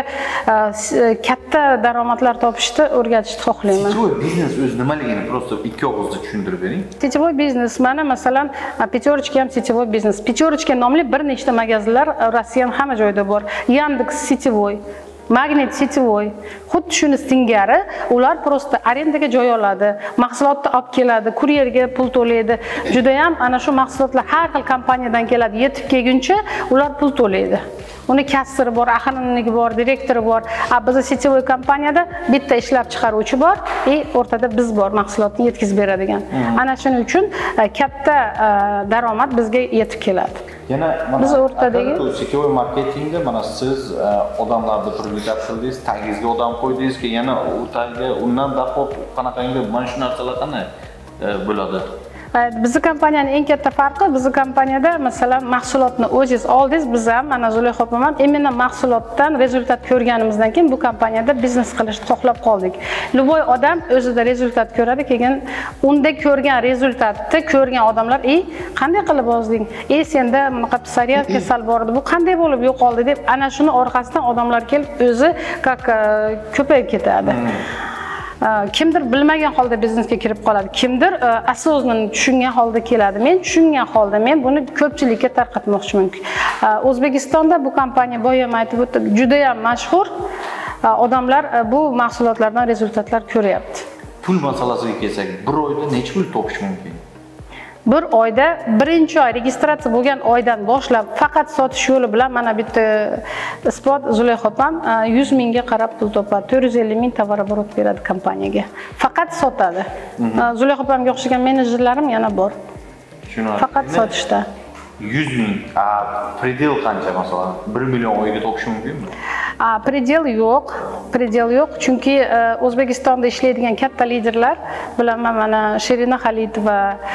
katta daromadlar topishni o'rgatishni xohlayman. Sitvoy biznes o'zi nimaligini prosta ikki og'izda tushuntirib bering. Sitvoy biznes mana masalan Peterочка ham sitvoy biznes. Peterочка nomli bir nechta magazinlar Rossiyaning hamma joyida bor. Yandex sitvoy, Magnet sitvoy, xuddi shuni singari, ular prosta arendaga joy oladi, mahsulotni olib keladi, kuryerga pul to'laydi. Juda ham ana shu mahsulotlar har xil kompaniyadan keladi, yetib kelguncha ular pul to'laydi. Uni kassiri bor, axarinligi bor, direktori bor. A bizning sitvoy kompaniyada bitta ishlab chiqaruvchi bor, e o'rtada biz bor, mahsulotni yetkazib beradigan. Ana shuning uchun katta daromad bizga yetib keladi. Yana mana biz o'rtadagi sitvoy marketingda mana siz odamlarni prioritet qildingiz, tagingizga odam qo'ydingiz, yana u tagga undan dahot qanaqangi mana shu narsalar qanday bo'ladi? Bizning kompaniyaning eng katta farqi, bizning kompaniyada masalan mahsulotni o'zingiz oldingiz, biz ham mana Zulayxa opam ham imенно mahsulotdan rezultat ko'rganimizdan keyin bu kompaniyada biznes qilishni xohlab qoldik. Любой odam o'zida rezultat ko'radi, keyin unda ko'rgan rezultatni ko'rgan odamlar, "Ey, qanday qilib ozding? Ey, senda bunaqa psoriaz kasal bor edi, bu qanday bo'lib yo'qoldi?" deb ana shuni orqasidan odamlar kelib o'zi как ko'payib ketadi. Kimdir bilmagan holda biznesga kirib qoladi, kimdir asosini tushungan holda keladi. Men tushungan holda men buni ko'pchilikka tarqatmoqchiman. O'zbekistonda bu kompaniya boyam aytib o'tdim, juda ham mashhur. Odamlar bu mahsulotlardan rezultatlar ko'ryapti. Pul masalasiga kelsak, bir oyda necha pul topish mumkin? Bir oyda birinchi oy registratsiya bo'lgan oydan boshlab faqat sotish yo'li bilan mana bitta isbot Zulayxa opam yuz mingga qarab pul topadi. to'rt yuz ellik ming tovar oborot beradi kompaniyaga. Faqat sotadi. Zulayxa opamga o'xshagan menejerlarim yana bor. Faqat sotishda. yuz ming, a predel qancha masalan? bir million oyga topish mumkinmi? A predel yo'q, predel yo'q, chunki O'zbekistonda ishlaydigan katta liderlar bilaman, mana Sherina Xalidova,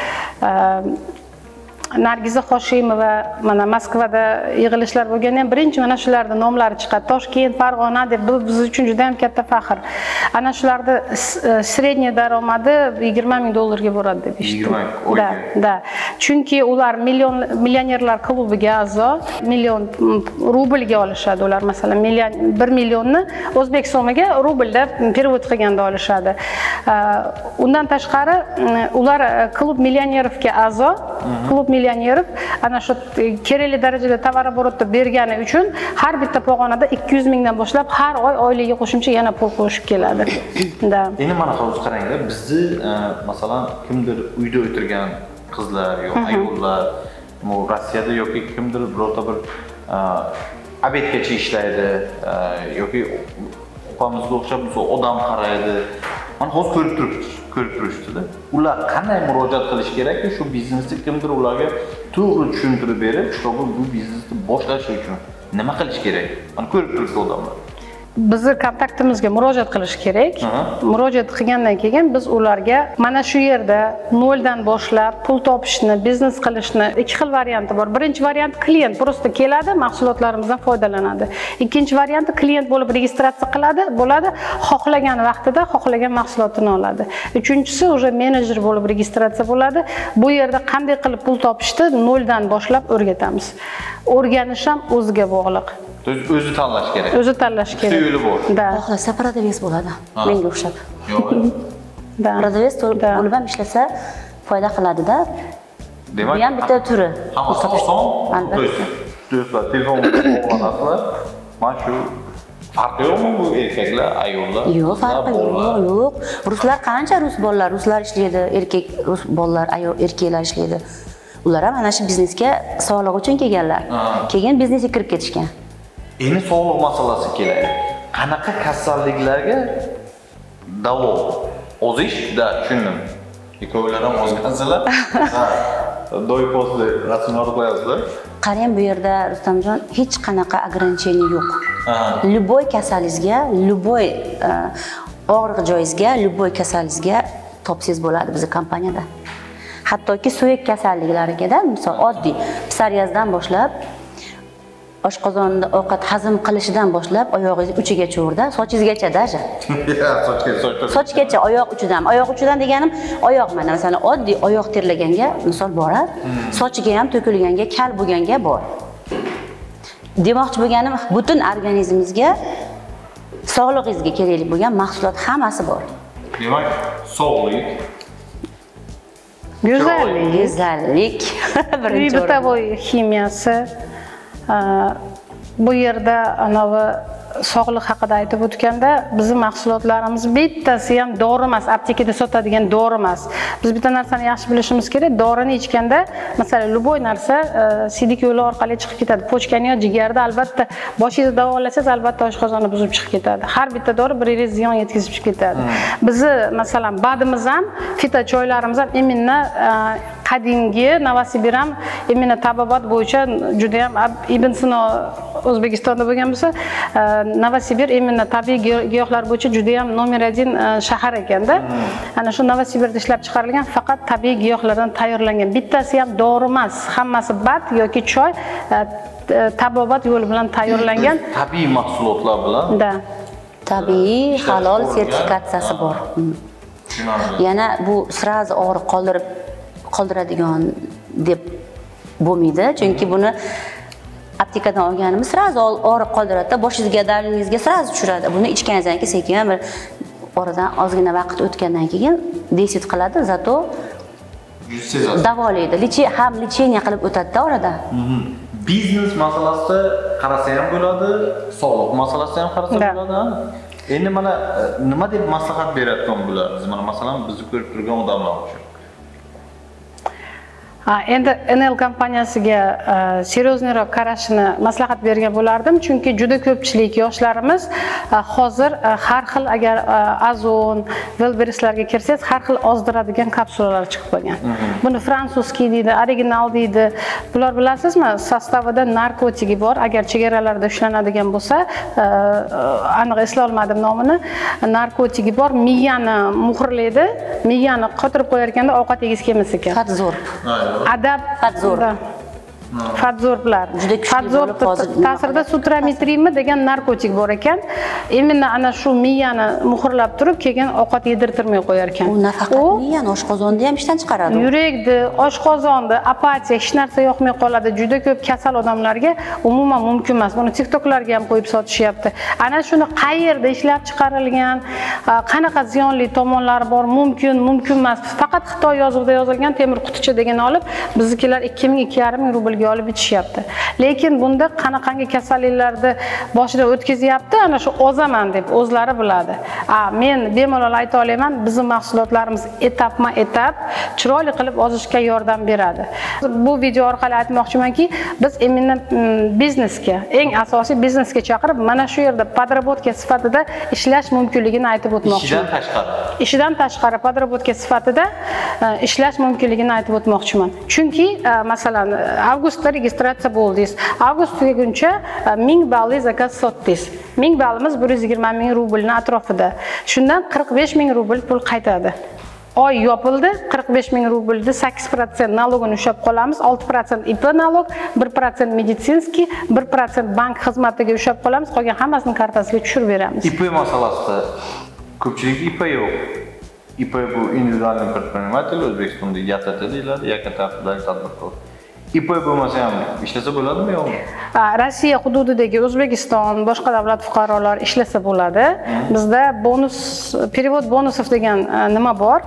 Nargiza Hoshimova, mana Moskvada yig'ilishlar bo'lganda ham birinchi mana shularning nomlari chiqadi. Toshkent, Farg'ona deb bu biz uchun juda ham katta faxr. Ana shularda sredniy daromadi yigirma ming dollarga boradi deb eshitdim. yigirma oyga. Da, da. Chunki ular million millionerlar klubiga a'zo, million rublga olishadi ular, masalan, million bir millionni o'zbek so'miga rublda perevod qilganda olishadi. Undan tashqari ular klub millionerovga a'zo, klub millionerov ana shu kerakli darajada tovar oborotni bergani uchun har bitta pog'onada ikki yuz mingdan boshlab har oy oyligiga qo'shimcha yana pul qo'shib keladi. Da. Endi mana hozir qaranglar, bizni masalan kimdir uyda o'tirgan qizlar yoki ayollar, Rossiyada yoki kimdir birorta bir obedgacha ishlaydi yoki opamizga o'xshab odam qaraydi. Mana hozir ko'rib turibsiz, ko'rib turibsiz-da. Ular qanday murojaat qilish kerakki, shu biznesni kimdir ularga to'g'ri tushuntirib berib, shu bu biznesni boshlash uchun nima qilish kerak? Mana ko'rib turibsiz odamlar. Bizning kontaktimizga murojaat qilish kerak. Murojaat qilgandan keyin biz ularga mana shu yerda noldan boshlab pul topishni, biznes qilishni ikki xil varianti bor. Birinchi variant klient prosta keladi, mahsulotlarimizdan foydalanadi. Ikkinchi varianti klient bo'lib registratsiya qiladi, bo'ladi, xohlagan vaqtida xohlagan mahsulotini oladi. Uchinchisi уже menejer bo'lib registratsiya bo'ladi. Bu yerda qanday qilib pul topishni noldan boshlab o'rgatamiz. O'rganish ham o'ziga bog'liq. O'zi tanlash kerak. O'zi tanlash kerak. Ikkita yo'li bor. Da. Xohlasa prodaves bo'ladi. Menga o'xshab. Yo'q. Da. Prodaves bo'lib ham ishlasa foyda qiladi-da. Demak, bu ham bitta turi. Hammasi oson. Do'stlar, telefon qo'llanasizlar. Mana shu farqi yo'qmi bu erkaklar, ayollar? Yo'q, farqi yo'q, yo'q. Ruslar qancha rus bolalar, ruslar ishlaydi, erkak rus bolalar, ayol erkaklar ishlaydi. Ular ham ana shu biznesga sog'liq uchun kelganlar. Keyin biznesga kirib ketishgan. Endi sog'liq masalasi keladi. Qanaqa kasalliklarga davo ozish da tushundim. Ikkovlar ham ozgansizlar. Ha, doy postda rasmlar qo'yasizlar. Qarang, bu yerda Rustamjon hech qanaqa ограничение yo'q. Любой kasalingizga, любой og'riq joyingizga, любой kasalingizga topsangiz bo'ladi bizning kompaniyada. Hattoki suyak kasalliklariga, misol oddiy psoriazdan boshlab oshqozonda ovqat hazm qilishidan boshlab oyog'ingiz uchigacha urda, sochingizgacha даже. Sochgacha. Sochgacha oyoq uchidan. Oyoq uchidan deganim oyoq mana masalan oddiy oyoq terlaganga misol bor, sochiga ham to'kilganga, kal bo'lganga bor. Demoqchi bo'lganim butun organizmingizga, sog'lig'ingizga kerakli bo'lgan mahsulot hammasi bor. Demak, sog'lik, Go'zallik, go'zallik, uy birinchi o'rinda. bitovoy ximiyasi, bu yerda anavi sog'liq haqida aytib o'tganda, bizning mahsulotlarimiz bittasi ham dori emas, aptekada sotadigan dori emas. Biz bitta narsani yaxshi bilishimiz kerak, dorini ichganda, masalan, любой narsa siydik yo'li orqali chiqib ketadi. Pochkani yo jigarda albatta boshingizni davolasangiz, albatta oshqozonni buzib chiqib ketadi. Har bitta dori bir ziyon yetkazib chiqib ketadi. Bizni masalan, badimiz ham, fitochoylarimiz ham imенно qadimgi Novosibir ham imенно tabobat bo'yicha juda ham Ibn Sino O'zbekistonda bo'lgan bo'lsa, Novosibir imенно tabiiy giyohlar bo'yicha juda ham nomer один shahar ekanda. Ana shu Novosibirda ishlab chiqarilgan faqat tabiiy giyohlardan tayyorlangan. Bittasi ham dori emas, hammasi bat yoki choy tabobat yo'li bilan tayyorlangan tabiiy mahsulotlar bilan. Da. Tabiiy halol sertifikatsiyasi bor. Yana bu sraz og'riq qoldirib qoldiradigan deb bo'lmaydi, chunki buni aptekadan olganimiz sraz og'riq qoldiradi, boshingizga, davlingizga sraz tushiradi. Buni ichganingizdan keyin sekin bir oradan ozgina vaqt o'tgandan keyin desit qiladi, zato davolaydi. Lichi ham lecheniya qilib o'tadi-da orada. Biznes masalasida qarasa ham bo'ladi, sog'liq masalasida ham qarasa bo'ladi. Endi mana nima deb maslahat berayotgan bularsiz? Mana masalan bizni ko'rib turgan odamlar uchun. Endi N L kompaniyasiga seriozroq qarashini maslahat bergan bo'lardim, chunki juda ko'pchilik yoshlarimiz hozir har xil agar Ozon, Wildberrieslarga kirsangiz har xil ozdiradigan kapsulalar chiqib qolgan. Buni frantsuzskiy deydi, original deydi. Bular bilasizmi, sostavida narkotiki bor. Agar chegaralarda ushlanadigan bo'lsa, aniq eslay olmadim nomini, narkotiki bor, miyani muhrlaydi, miyani qotirib qo'yar ekanda ovqat yegiz kelmas ekan. Fadzor. Adab Fadzor. Fadzorlar. Juda kuchli bo'lib hozir. Ta'sirida sutrametriymi degan narkotik bor ekan. Imенно ana shu miyani muhrlab turib, keyin ovqat yedirtirmay qo'yar ekan. U nafaqat miyani, oshqozonni ham ishdan chiqaradi. Yurakni, oshqozonni, apatiya, hech narsa yoqmay qoladi. Juda ko'p kasal odamlarga umuman mumkin emas. Buni TikToklarga ham qo'yib sotishyapti. Ana shuni qayerda ishlab chiqarilgan, qanaqa ziyonli tomonlari bor, mumkin, mumkin emas. Faqat Xitoy yozuvida yozilgan temir quticha degan olib, biznikilar ikki ming ikki yarim ming rubl olib itishyapti. Lekin bunda qanaqangi kasalliklarni boshida o'tkazyapti, ana shu ozaman deb o'zlari biladi. A, men bemalol ayta olaman, bizning mahsulotlarimiz etapma-etap chiroyli qilib ozishga yordam beradi. Bu video orqali aytmoqchimanki, biz imенно biznesga, eng asosiy biznesga chaqirib, mana shu yerda podrobotka sifatida ishlash mumkinligini aytib o'tmoqchiman. Ishidan tashqari. Ishidan tashqari podrobotka sifatida ishlash mumkinligini aytib o'tmoqchiman. Chunki masalan, avgustda registratsiya bo'ldingiz. Avgust tugaguncha ming balli zakaz sotdingiz. ming ballimiz bir yuz yigirma ming rublning atrofida. Shundan qirq besh ming rubl pul qaytadi. Oy yopildi, qirq besh ming rublda sakkiz prosent nalogini ushlab qolamiz, olti prosent I P nalog, bir prosent meditsinskiy, bir prosent bank xizmatiga ushlab qolamiz, qolgan hammasini kartasiga tushirib beramiz. I P masalasida ko'pchilik I P yo'q. I P bu individualniy предприниматель, O'zbekistonda Y A T T deyiladi, yakka tartibdagi tadbirkor. I P bo'lmasa ham ishlasa bo'ladimi yo'qmi? Rossiya hududidagi O'zbekiston, boshqa davlat fuqarolari ishlasa bo'ladi. Bizda bonus, перевод bonusov degan nima bor?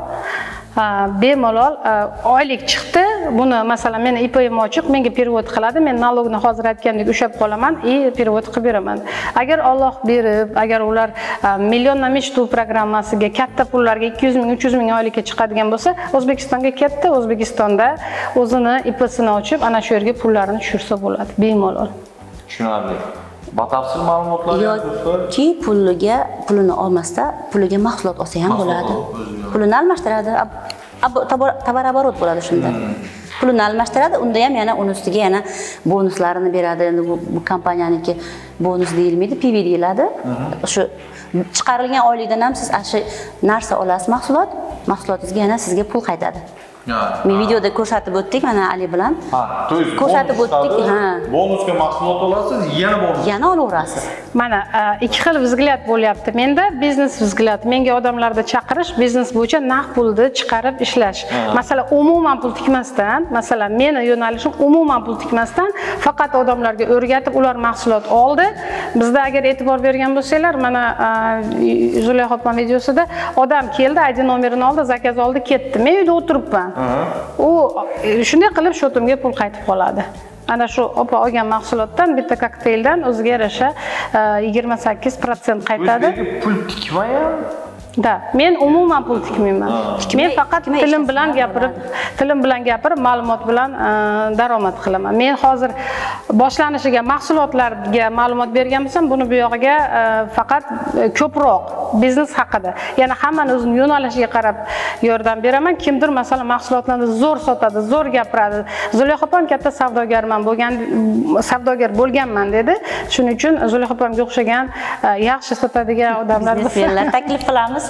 Bemalol oylik chiqdi. Buni masalan men I P im ochiq, menga перевод qiladi. Men nalogni hozir aytgandek ushab qolaman, и перевод qilib beraman. Agar Alloh berib, agar ular million na mechtu programmasiga katta pullarga ikki yuz ming, uch yuz ming oylikka chiqadigan bo'lsa, O'zbekistonga ketdi, O'zbekistonda o'zini I P sini ochib, ana shu yerga pullarini tushirsa bo'ladi, bemalol. Tushunarli. Batafsil ma'lumotlar yoki puliga, pulini olmasda, puliga mahsulot olsa ham bo'ladi. Pulini almashtiradi, tovar-оборот bo'ladi shunda. Pulini almashtiradi, unda ham yana uni ustiga yana bonuslarini beradi. Endi bu, bu kompaniyaniki bonus deyilmaydi, P V deyiladi. Shu chiqarilgan oylikdan ham siz shu narsa olasiz mahsulot, mahsulotingizga yana sizga pul qaytadi. Men videoda ko'rsatib o'tdik mana Ali bilan. Ha, to есть ko'rsatib o'tdik, ha. Bonusga mahsulot olasiz, yana bonus. Yana olaverasiz. Mana ikki xil vzгляд bo'lyapti. Menda biznes vzгляд. Menga odamlarni chaqirish, biznes bo'yicha naqd pulni chiqarib ishlash. Masalan, umuman pul tikmasdan, masalan, meni yo'nalishim umuman pul tikmasdan, faqat odamlarga o'rgatib, ular mahsulot oldi. Bizda agar e'tibor bergan bo'lsanglar, mana Zulayxa opam videosida odam keldi, I D nomerini oldi, zakaz oldi, ketdi. Men uyda o'tiribman. U shunday qilib shotimga pul qaytib qoladi. Ana shu opa olgan mahsulotdan bitta kokteyldan o'ziga yarasha yigirma sakkiz prosent qaytadi. O'zbek pul tikmayam. Da, men umuman pul tikmayman. Men faqat tilim bilan gapirib, tilim bilan gapirib, ma'lumot bilan daromad qilaman. Men hozir boshlanishiga mahsulotlarga ma'lumot bergan bo'lsam, buni bu yog'iga faqat ko'proq biznes haqida, ya'ni hammani o'zining yo'nalishiga qarab yordam beraman. Kimdir masalan mahsulotlarni zo'r sotadi, zo'r gapiradi. Zulayxa opam katta savdogarman bo'lgan, savdogar bo'lganman dedi. Shuning uchun Zulayxa opamga o'xshagan yaxshi sotadigan odamlar biznesmenlar taklif qilamiz.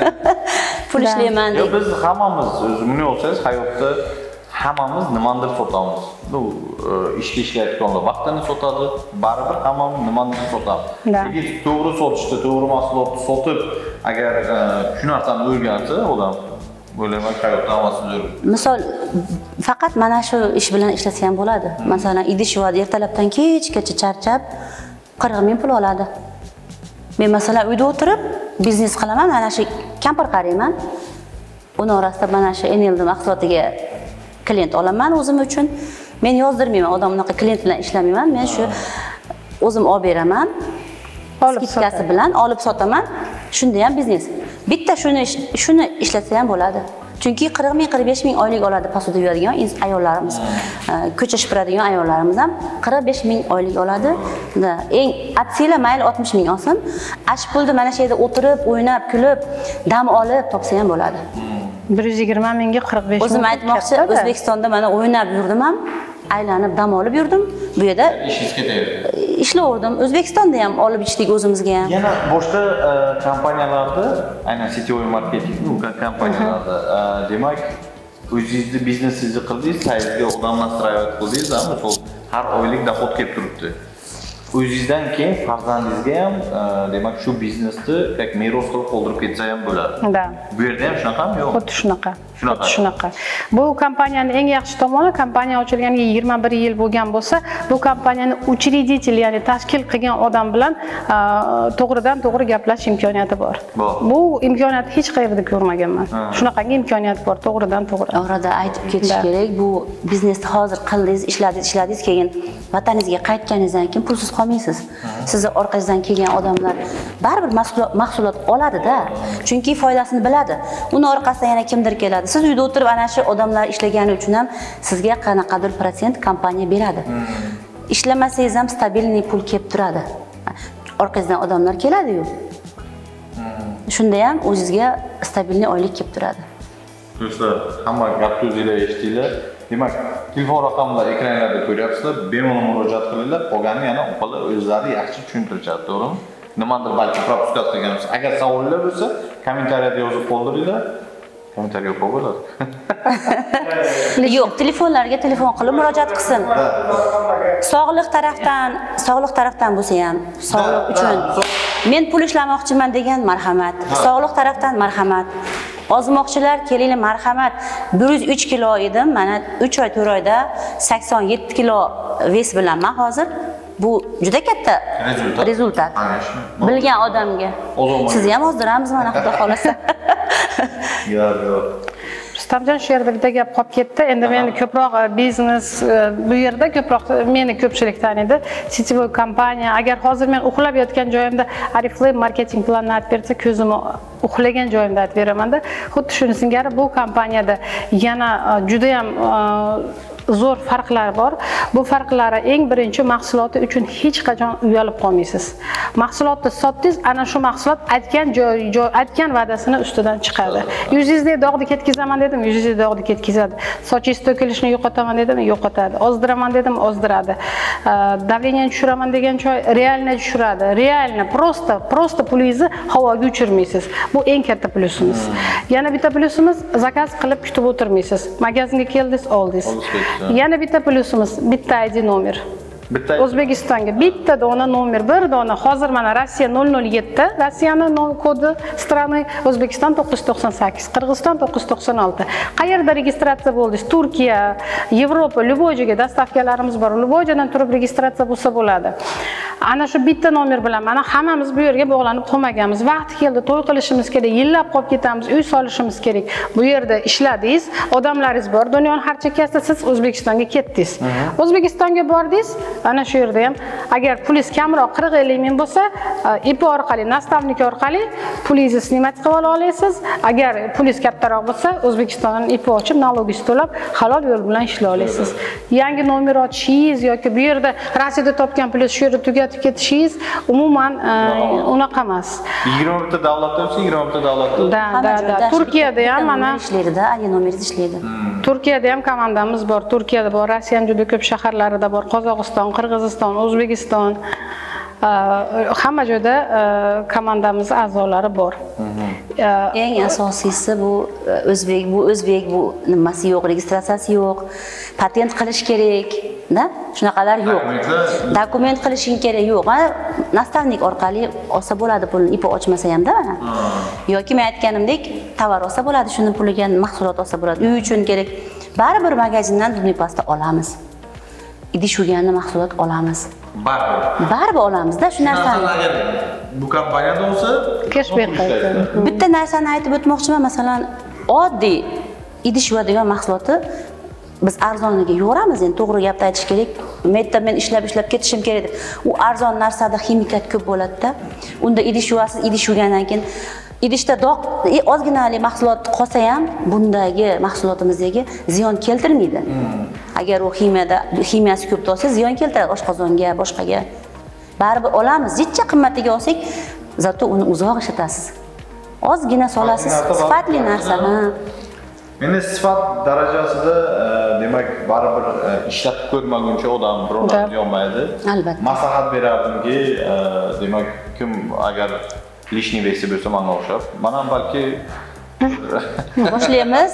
Pul ishlayman deb. Biz hammamiz o'zimni olsangiz hayotda hammamiz nimadir sotamiz. Bu ishga ishlayotganlar vaqtini sotadi, baribir hammamiz nimadir sotamiz. Lekin to'g'ri sotishda, to'g'ri mahsulotni sotib, agar shu narsani o'rgansa, odam bo'laman hayotda hammasi zo'r. Misol faqat mana shu ish bilan ishlasa ham bo'ladi. Masalan, idish va ertalabdan kechgacha charchab qirq ming pul oladi. Men masalan uyda o'tirib biznes qilaman, mana shu kampir qarayman. Uni orasida mana shu Enel mahsulotiga klient olaman o'zim uchun. Men yozdirmayman, odam unaqa klient bilan ishlamayman. Men shu o'zim olib beraman. Skidkasi bilan olib sotaman. Shunda ham biznes. Bitta shuni shuni ishlatsa ham bo'ladi. Chunki qirq ming qirq besh ming oylik oladi posуда yuradigan ayollarimiz. Ko'cha shipiradigan ayollarimiz ham qirq besh ming oylik oladi. Eng atsila mayli oltmish ming olsin. Ash pulni mana shu yerda o'tirib, o'ynab, kulib, dam olib topsa ham bo'ladi. bir yuz yigirma mingga qirq besh ming. O'zim aytmoqchi, O'zbekistonda mana o'ynab yurdim ham, aylanib dam olib yurdim. Bu yerda ishingiz ketayapti. Ishlaverdim. O'zbekistonda ham olib ichdik o'zimizga ham. Yana boshqa kompaniyalarda, aynan sityoviy marketing kompaniyalarda, demak, o'zingizni biznesingizni qildingiz, saytingizga odam nastroyat qildingiz, misol har oylik dohod kelib turibdi. O'zingizdan keyin farzandingizga ham demak shu biznesni как meros qilib qoldirib ketsa ham bo'ladi. Da. Bu yerda ham shunaqami yo'q? Xuddi shunaqa. Shunaqa. Xuddi shunaqa. Bu kompaniyaning eng yaxshi tomoni, kompaniya ochilganiga yigirma bir yil bo'lgan bo'lsa, bu kompaniyani uchredитель, ya'ni tashkil qilgan odam bilan to'g'ridan to'g'ri gaplashish imkoniyati bor. Bu imkoniyatni hech qayerda ko'rmaganman. Shunaqangi imkoniyat bor, to'g'ridan to'g'ri. Orada aytib ketish kerak. Bu biznesni hozir qildingiz, ishladingiz, ishladingiz, keyin vataningizga qaytganingizdan keyin pulsiz qolmaysiz. Sizni orqangizdan kelgan odamlar baribir mahsulot oladi-da. Chunki foydasini biladi. Uni orqasidan yana kimdir keladi. Siz uyda o'tirib ana shu odamlar ishlagani uchun ham sizga qanaqadir prosent kompaniya beradi. Ishlamasangiz ham stabilniy pul kelib turadi. Orqangizdan odamlar keladi-yu. Shunda ham o'zingizga stabilniy oylik kelib turadi. Do'stlar, hamma gap so'zinglar eshitdinglar. Demak, telefon raqamlar ekranlarda ko'ryapsizlar. Bemalol murojaat qilinglar. Qolganini yana opalar o'zlari yaxshi tushuntirishadi, to'g'rimi? Nimadir balki propuskat qilganmiz. Agar savollar bo'lsa, kommentariyada yozib qoldiringlar. Kommentariy o'qib bo'ladi. Yo'q, telefonlarga telefon qilib murojaat qilsin. Sog'liq tarafdan, sog'liq tarafdan bo'lsa ham, sog'liq uchun men pul ishlamoqchiman degan marhamat. Sog'liq tarafdan marhamat. Ozmoqchilar, kelinglar, marhamat. bir yuz uch kilo edim, mana uch oy to'rt oyda sakson yetti kilo ves bilanman hozir. Bu juda katta rezultat. Rezultat. Bilgan odamga. Sizni ham ozdiramiz, mana xudo xolasa. Yo'q, yo'q. Rustamjon shu yerda bitta gap qolib ketdi. Endi meni ko'proq biznes bu yerda ko'proq meni ko'pchilik taniydi. Sityoviy kompaniya. Agar hozir men uxlab yotgan joyimda Oriflame marketing planini aytib bersa, ko'zimni uxlagan joyimda aytib beraman-da. Xuddi shuni singari bu kompaniyada yana juda ham zo'r farqlari bor. Bu farqlari eng birinchi mahsuloti uchun hech qachon uyalib qolmaysiz. Mahsulotni sotdingiz, ana shu mahsulot aytgan joy, joy aytgan va'dasini ustidan chiqadi. Yuzingizdagi dog'ni ketkizaman dedim, yuzingizdagi dog'ni ketkizadi. Sochingiz to'kilishini yo'qotaman dedim, yo'qotadi. Ozdiraman dedim, ozdiradi. Davleniyani tushiraman degan joy realni tushiradi. Realni prosta, prosta pulingizni havoga uchirmaysiz. Bu eng katta plyusimiz. Yana bitta plyusimiz, zakaz qilib kutib o'tirmaysiz. Magazinga keldingiz, oldingiz. Yana bitta plyusimiz, bitta I D nomer. O'zbekistonga bitta dona nomer, bir dona. Hozir mana Rossiya nol nol yetti, Rossiyaning kodi strani, O'zbekiston to'qqiz yuz to'qson sakkiz, Qirg'iziston to'qqiz yuz to'qson olti. Qayerda registratsiya bo'ldingiz? Turkiya, Yevropa, любой joyga dastavkalarimiz bor. любой joydan turib registratsiya bo'lsa bo'ladi. Ana shu bitta nomer bilan mana hammamiz bu yerga bog'lanib qolmaganmiz. Vaqti keldi, to'y qilishimiz kerak, yillab qolib ketamiz, uy solishimiz kerak. Bu yerda ishladingiz, odamlaringiz bor, dunyoning har chekkasida siz O'zbekistonga ketdingiz. O'zbekistonga bordingiz, ana shu yerda ham agar pulingiz kamroq qirq ellik ming bo'lsa, I P orqali, nastavnik orqali pulingizni snimat qilib olasiz. Agar pulingiz kattaroq bo'lsa, O'zbekistondan I P ochib, nalogingizni to'lab, halol yo'l bilan ishlay olasiz. Yangi nomer ochishingiz yoki bu yerda Rossiyada topgan pulingiz shu yerda tugatib ketishingiz umuman unaqa emas. yigirma bitta davlatda bo'lsa, yigirma bitta davlatda. Da, da, da. Turkiyada ham mana ishlaydi-da, ayni nomer ishlaydi. Turkiyada ham komandamiz bor, Turkiyada bor, Rossiyaning juda ko'p shaharlarida bor, Qozog'iston, Qirg'iziston, O'zbekiston, hamma joyda komandamiz a'zolari bor. Eng asosiysi bu o'zbek, bu o'zbek, bu nimasi yo'q, registratsiyasi yo'q, patent qilish kerak, da? Shunaqalar yo'q. Dokument qilishing kerak yo'q. Nastavnik orqali olsa bo'ladi pulni, I P ochmasa ham-da mana. Yoki men aytganimdek, tovar olsa bo'ladi, shuni puliga mahsulot olsa bo'ladi. Uy uchun kerak. Baribir magazindan dunipasda olamiz. Idish yuvganni mahsulot olamiz. Baribir. Baribir olamiz-da shu narsani. Bu kompaniyada bo'lsa, cashback qaytadi. Bitta narsani aytib o'tmoqchiman, masalan, oddiy idish yuvadigan mahsulotni biz arzoniga yuboramiz, endi to'g'ri gapni aytish kerak. Metda men ishlab ishlab ketishim kerak deb. U arzon narsada ximikat ko'p bo'ladi-da. Unda idish yuvasiz, idish yuvgandan keyin idishda dog' ozginalik mahsulot qolsa ham bundagi mahsulotimizdagi ziyon keltirmaydi. Agar u ximiyada ximiyasi ko'p bo'lsa, ziyon keltiradi oshqozonga, boshqaga. Baribir olamiz, jichcha qimmatiga olsak, zato uni uzoq ishlatasiz. Ozgina solasiz, sifatli narsa. Endi sifat darajasida demak baribir ishlatib ko'rmaguncha odam biror narsa olmaydi. Albatta. Maslahat berardimki, demak kim agar lishniy versi bo'lsa menga o'xshab, mana balki boshlaymiz.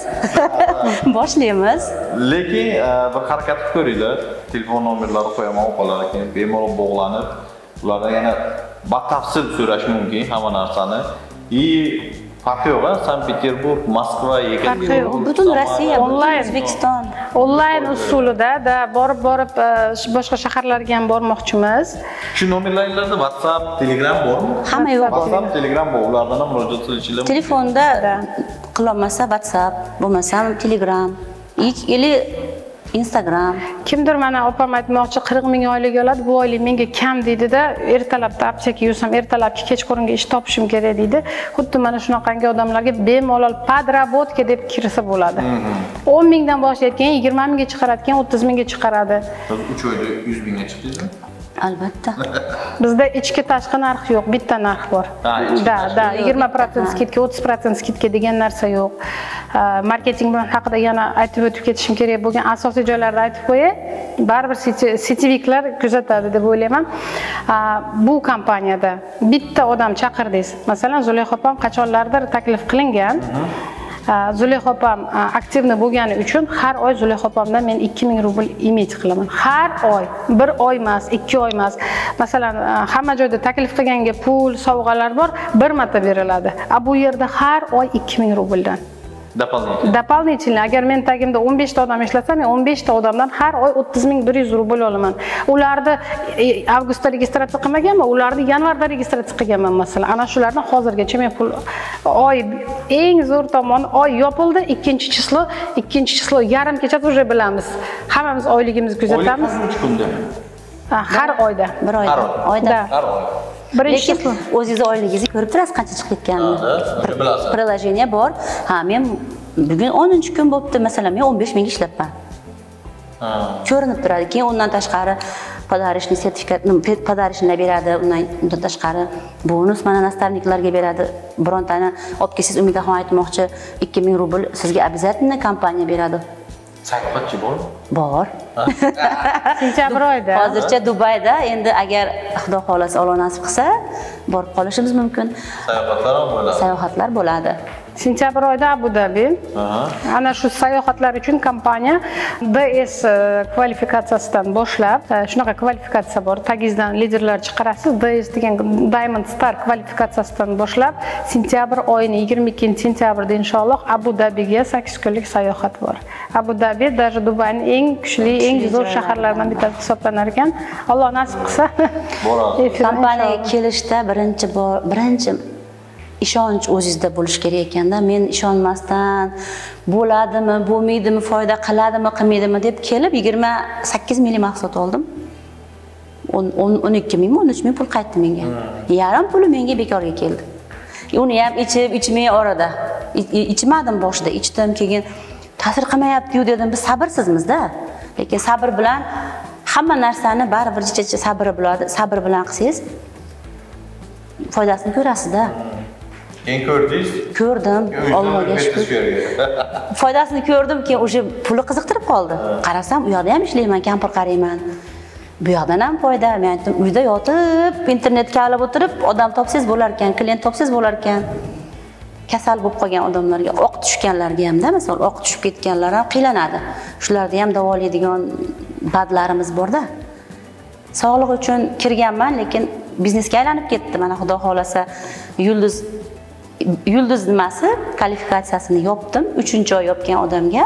Boshlaymiz. Lekin bir harakat qilib ko'ringlar. Telefon nomerlari qo'yaman, qoladi ekan, bemalol bog'lanib, ulardan yana batafsil so'rash mumkin hamma narsani. I farqi yo'q, Sankt-Peterburg, Moskva, Yekaterinburg, butun Rossiya, onlayn, O'zbekiston. Onlayn usulida da borib-borib boshqa shaharlarga ham bormoqchimiz. Shu nomerlaringizda WhatsApp, Telegram bormi? Hamma yo'q. WhatsApp, Telegram bor. Ulardan ham murojaat qilishinglar mumkin. Telefonda qilolmasa WhatsApp, bo'lmasam Telegram, ili Instagram. Kimdir mana opam aytmoqchi qirq ming oylik oladi, bu oylik menga kam deydi-da, ertalabda apteka yusam, ertalabki kechqurunga ish topishim kerak deydi. Xuddi mana shunaqangi odamlarga bemalol podработка deb kirsa bo'ladi. o'n mingdan boshlayotgan, yigirma mingga chiqaradigan, o'ttiz mingga chiqaradi. uch oyda yuz mingga chiqdingizmi? Albatta. Bizda ichki tashqi narx yo'q, bitta narx bor. Da, da, yigirma foiz skidka, o'ttiz foiz skidka degan narsa yo'q. Marketing bilan haqida yana aytib o'tib ketishim kerak bo'lgan asosiy joylarda aytib qo'yay. Baribir setiviklar kuzatadi deb o'ylayman. Bu kompaniyada bitta odam chaqirdingiz. Masalan, Zulayxa opam qachonlardir taklif qilingan. Zulayxa opam aktivni bo'lgani uchun har oy Zulayxa opamdan men ikki ming rubl imet qilaman. Har oy, bir oy emas, ikki oy emas. Masalan, hamma joyda taklif qilganga pul, sovg'alar bor, bir marta beriladi. A bu yerda har oy ikki ming rubldan. Дополнительно. Дополнительно. Agar men tagimda o'n besh ta odam ishlasam, men o'n besh ta odamdan har oy o'ttiz ming bir yuz rubl olaman. Ularni avgustda registratsiya qilmaganman, ularni yanvarda registratsiya qilganman masalan. Ana shulardan hozirgacha men pul oy eng zo'r tomoni oy yopildi, ikkinchi chislo, ikkinchi chislo yarim kechasi уже bilamiz. Hammamiz oyligimizni kuzatamiz. uch kunda. Har oyda. Bir oyda. Oyda. Har oy. Lekin o'zingiz oyligingizni ko'rib turasiz qancha chiqib ketganini. Приложение bor. Ha, men bugun o'ninchi kun bo'pti, masalan, men o'n besh ming ishlayapman. Ko'rinib turadi. Keyin undan tashqari podarishni sertifikat, podarishni beradi. Undan tashqari bonus mana nastavniklarga beradi. Birontani olib kelsangiz Umidaxon aytmoqchi ikki ming rubl sizga обязательно kompaniya beradi. Sayohatchi bormi? Bor. Sentabr oyida. Hozircha Dubayda, endi agar Xudo xolasa Alloh nasib qilsa borib qolishimiz mumkin. Sayohatlar ham bo'ladi. Sayohatlar bo'ladi. Sentabr oyida Abu Dhabi. Ana shu sayohatlar uchun kompaniya D S kvalifikatsiyasidan boshlab, shunaqa kvalifikatsiya bor. Tagingizdan liderlar chiqarasiz. D S degan Diamond Star kvalifikatsiyasidan boshlab sentabr oyining yigirma ikkinchi sentyabrida inshaalloh Abu Dhabiga sakkiz kunlik sayohat bor. Abu Dhabi даже Dubayning eng kuchli, eng zo'r shaharlaridan bittasi hisoblanar ekan. Alloh nasib qilsa boradi. Kompaniyaga kelishda birinchi birinchi ishonch o'zingizda bo'lish kerak ekanda. Men ishonmasdan bo'ladimi, bo'lmaydimi, foyda qiladimi, qilmaydimi deb kelib yigirma sakkiz ming mahsulot oldim. o'n ikki ming, o'n uch ming pul qaytdi menga. Yarim puli menga bekorga keldi. Uni ham ichib, ichmay orada. Ichmadim boshida, ichdim, keyin ta'sir qilmayapti-yu dedim. Biz sabrsizmiz-da. Lekin sabr bilan hamma narsani baribir jicha sabr bilan, sabr bilan qilsangiz foydasini ko'rasiz-da. Keyin ko'rdingiz? Ko'rdim, Allohga shukr. Foydasini ko'rdim, keyin o'sha puli qiziqtirib qoldi. Qarasam, u yoqda ham ishlayman, kampir qarayman. Bu yoqdan ham foyda. Men aytdim, uyda yotib, internetga olib o'tirib, odam topsangiz bo'lar ekan, klient topsangiz bo'lar ekan. Kasal bo'lib qolgan odamlarga, oq tushganlarga hamda, masalan, oq tushib ketganlar ham qiylanadi. Shularni ham davolaydigan badlarimiz bor-da. Sog'liq uchun kirganman, lekin biznesga aylanib ketdi. Mana Xudo xolasa, yulduz yulduz nimasi kvalifikatsiyasini yopdim. uchinchi oy yopgan odamga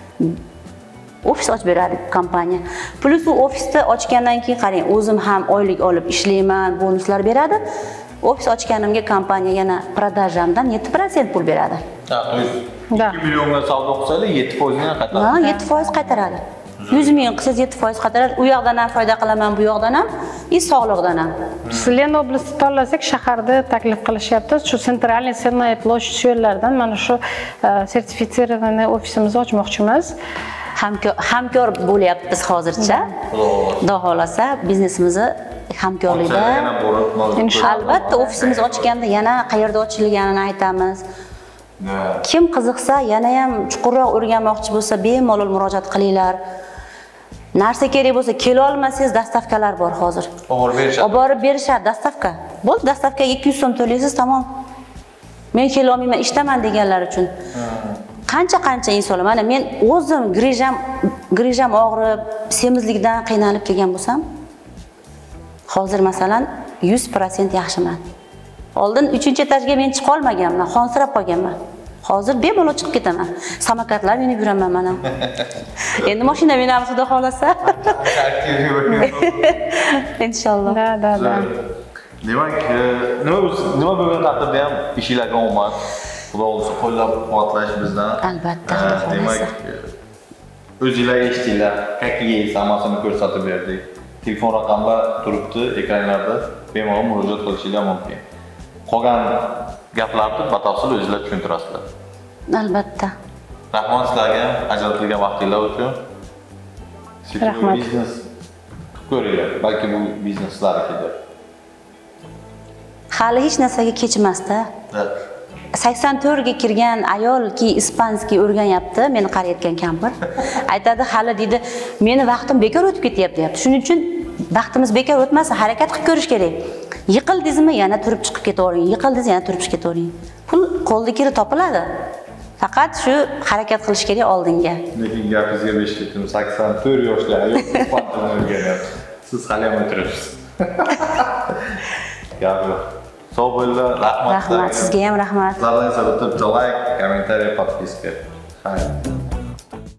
ofis ochib beradi kompaniya. Plus u ofisni ochgandan keyin qarang, o'zim ham oylik olib ishlayman, bonuslar beradi. Ofis ochganimga kompaniya yana prodajamdan yetti prosent pul beradi. Ha, ikki millionga savdo qilsangiz yetti foiz ni qaytaradi. Ha, yetti foiz qaytaradi. yuz ming qilsangiz yetti foiz qaytaradi. U yoqdan ham foyda qilaman, bu yoqdan ham, и sog'liqdan ham. Sizlarni oblastni tanlasak, shaharda taklif qilishyapti. Shu Centralniy Sennoy ploshad shu yerlardan mana shu sertifitsirованный ofisimizni ochmoqchimiz. Hamkor hamkor bo'lyapmiz hozircha. Xudo xolasa biznesimizni hamkorlikda inshaalloh albatta ofisimiz ochganda yana qayerda ochilganini aytamiz. Kim qiziqsa, yana ham chuqurroq o'rganmoqchi bo'lsa, bemalol murojaat qilinglar. Narsa kerak bo'lsa, kela olmasangiz, dastavkalar bor hozir. Olib berishadi. Olib borib berishadi dastavka. Bo'ldi, dastavkaga ikki yuz so'm to'laysiz, tamom. Men kela olmayman, ishdaman deganlar uchun. Qancha-qancha insonlar, mana men o'zim grijam, grijam og'rib, semizlikdan qiynalib kelgan bo'lsam, hozir masalan yuz prosent yaxshiman. Oldin uchinchi etajga men chiqa olmaganman, xonsirab qolganman. Hozir bemalol chiqib ketaman. Samokatlar minib yuraman mana. Endi mashina minamiz xudo xolasa. Inshaalloh. Da, da, da. Demak, nima nima bo'lgan taqdirda ham ishinglarga omad. Xudo o'zi qo'llab-quvvatlash bizdan. Albatta. Demak, o'zinglar eshitdinglar, kakligiz hammasini ko'rsatib berdik. Telefon raqamlar turibdi ekranlarda, bemalol murojaat qilishingiz mumkin. Qolgan gaplarni batafsil o'zinglar tushuntirasizlar. Albatta. Rahmat sizlarga ajratilgan vaqtinglar uchun. Rahmat. Biznes ko'ringlar, balki bu bizneslarikidir. Hali hech narsaga kechmasda. sakson to'rt ga kirgan ayolki ispanskiy o'rganyapti, meni qarayotgan kampir. Aytadi, hali dedi, meni vaqtim bekor o'tib ketyapti, deyapti. Shuning uchun vaqtimiz bekor o'tmasa, harakat qilib ko'rish kerak. Yiqildingizmi, yana turib chiqib ketavering. Yiqildingiz, yana turib chiqib ketavering. Pul qo'lda kiri topiladi. Faqat shu harakat qilish kerak oldinga. Lekin gapingizga besh ketdim, sakson to'rt yoshli ayol ispan o'rganyapti. Siz hali ham o'tiribsiz. Gap yo'q. Sog' bo'linglar, rahmat. Rahmat, sizga ham rahmat. Sizlardan esa bitta like, kommentariy, podpiska. Xayr.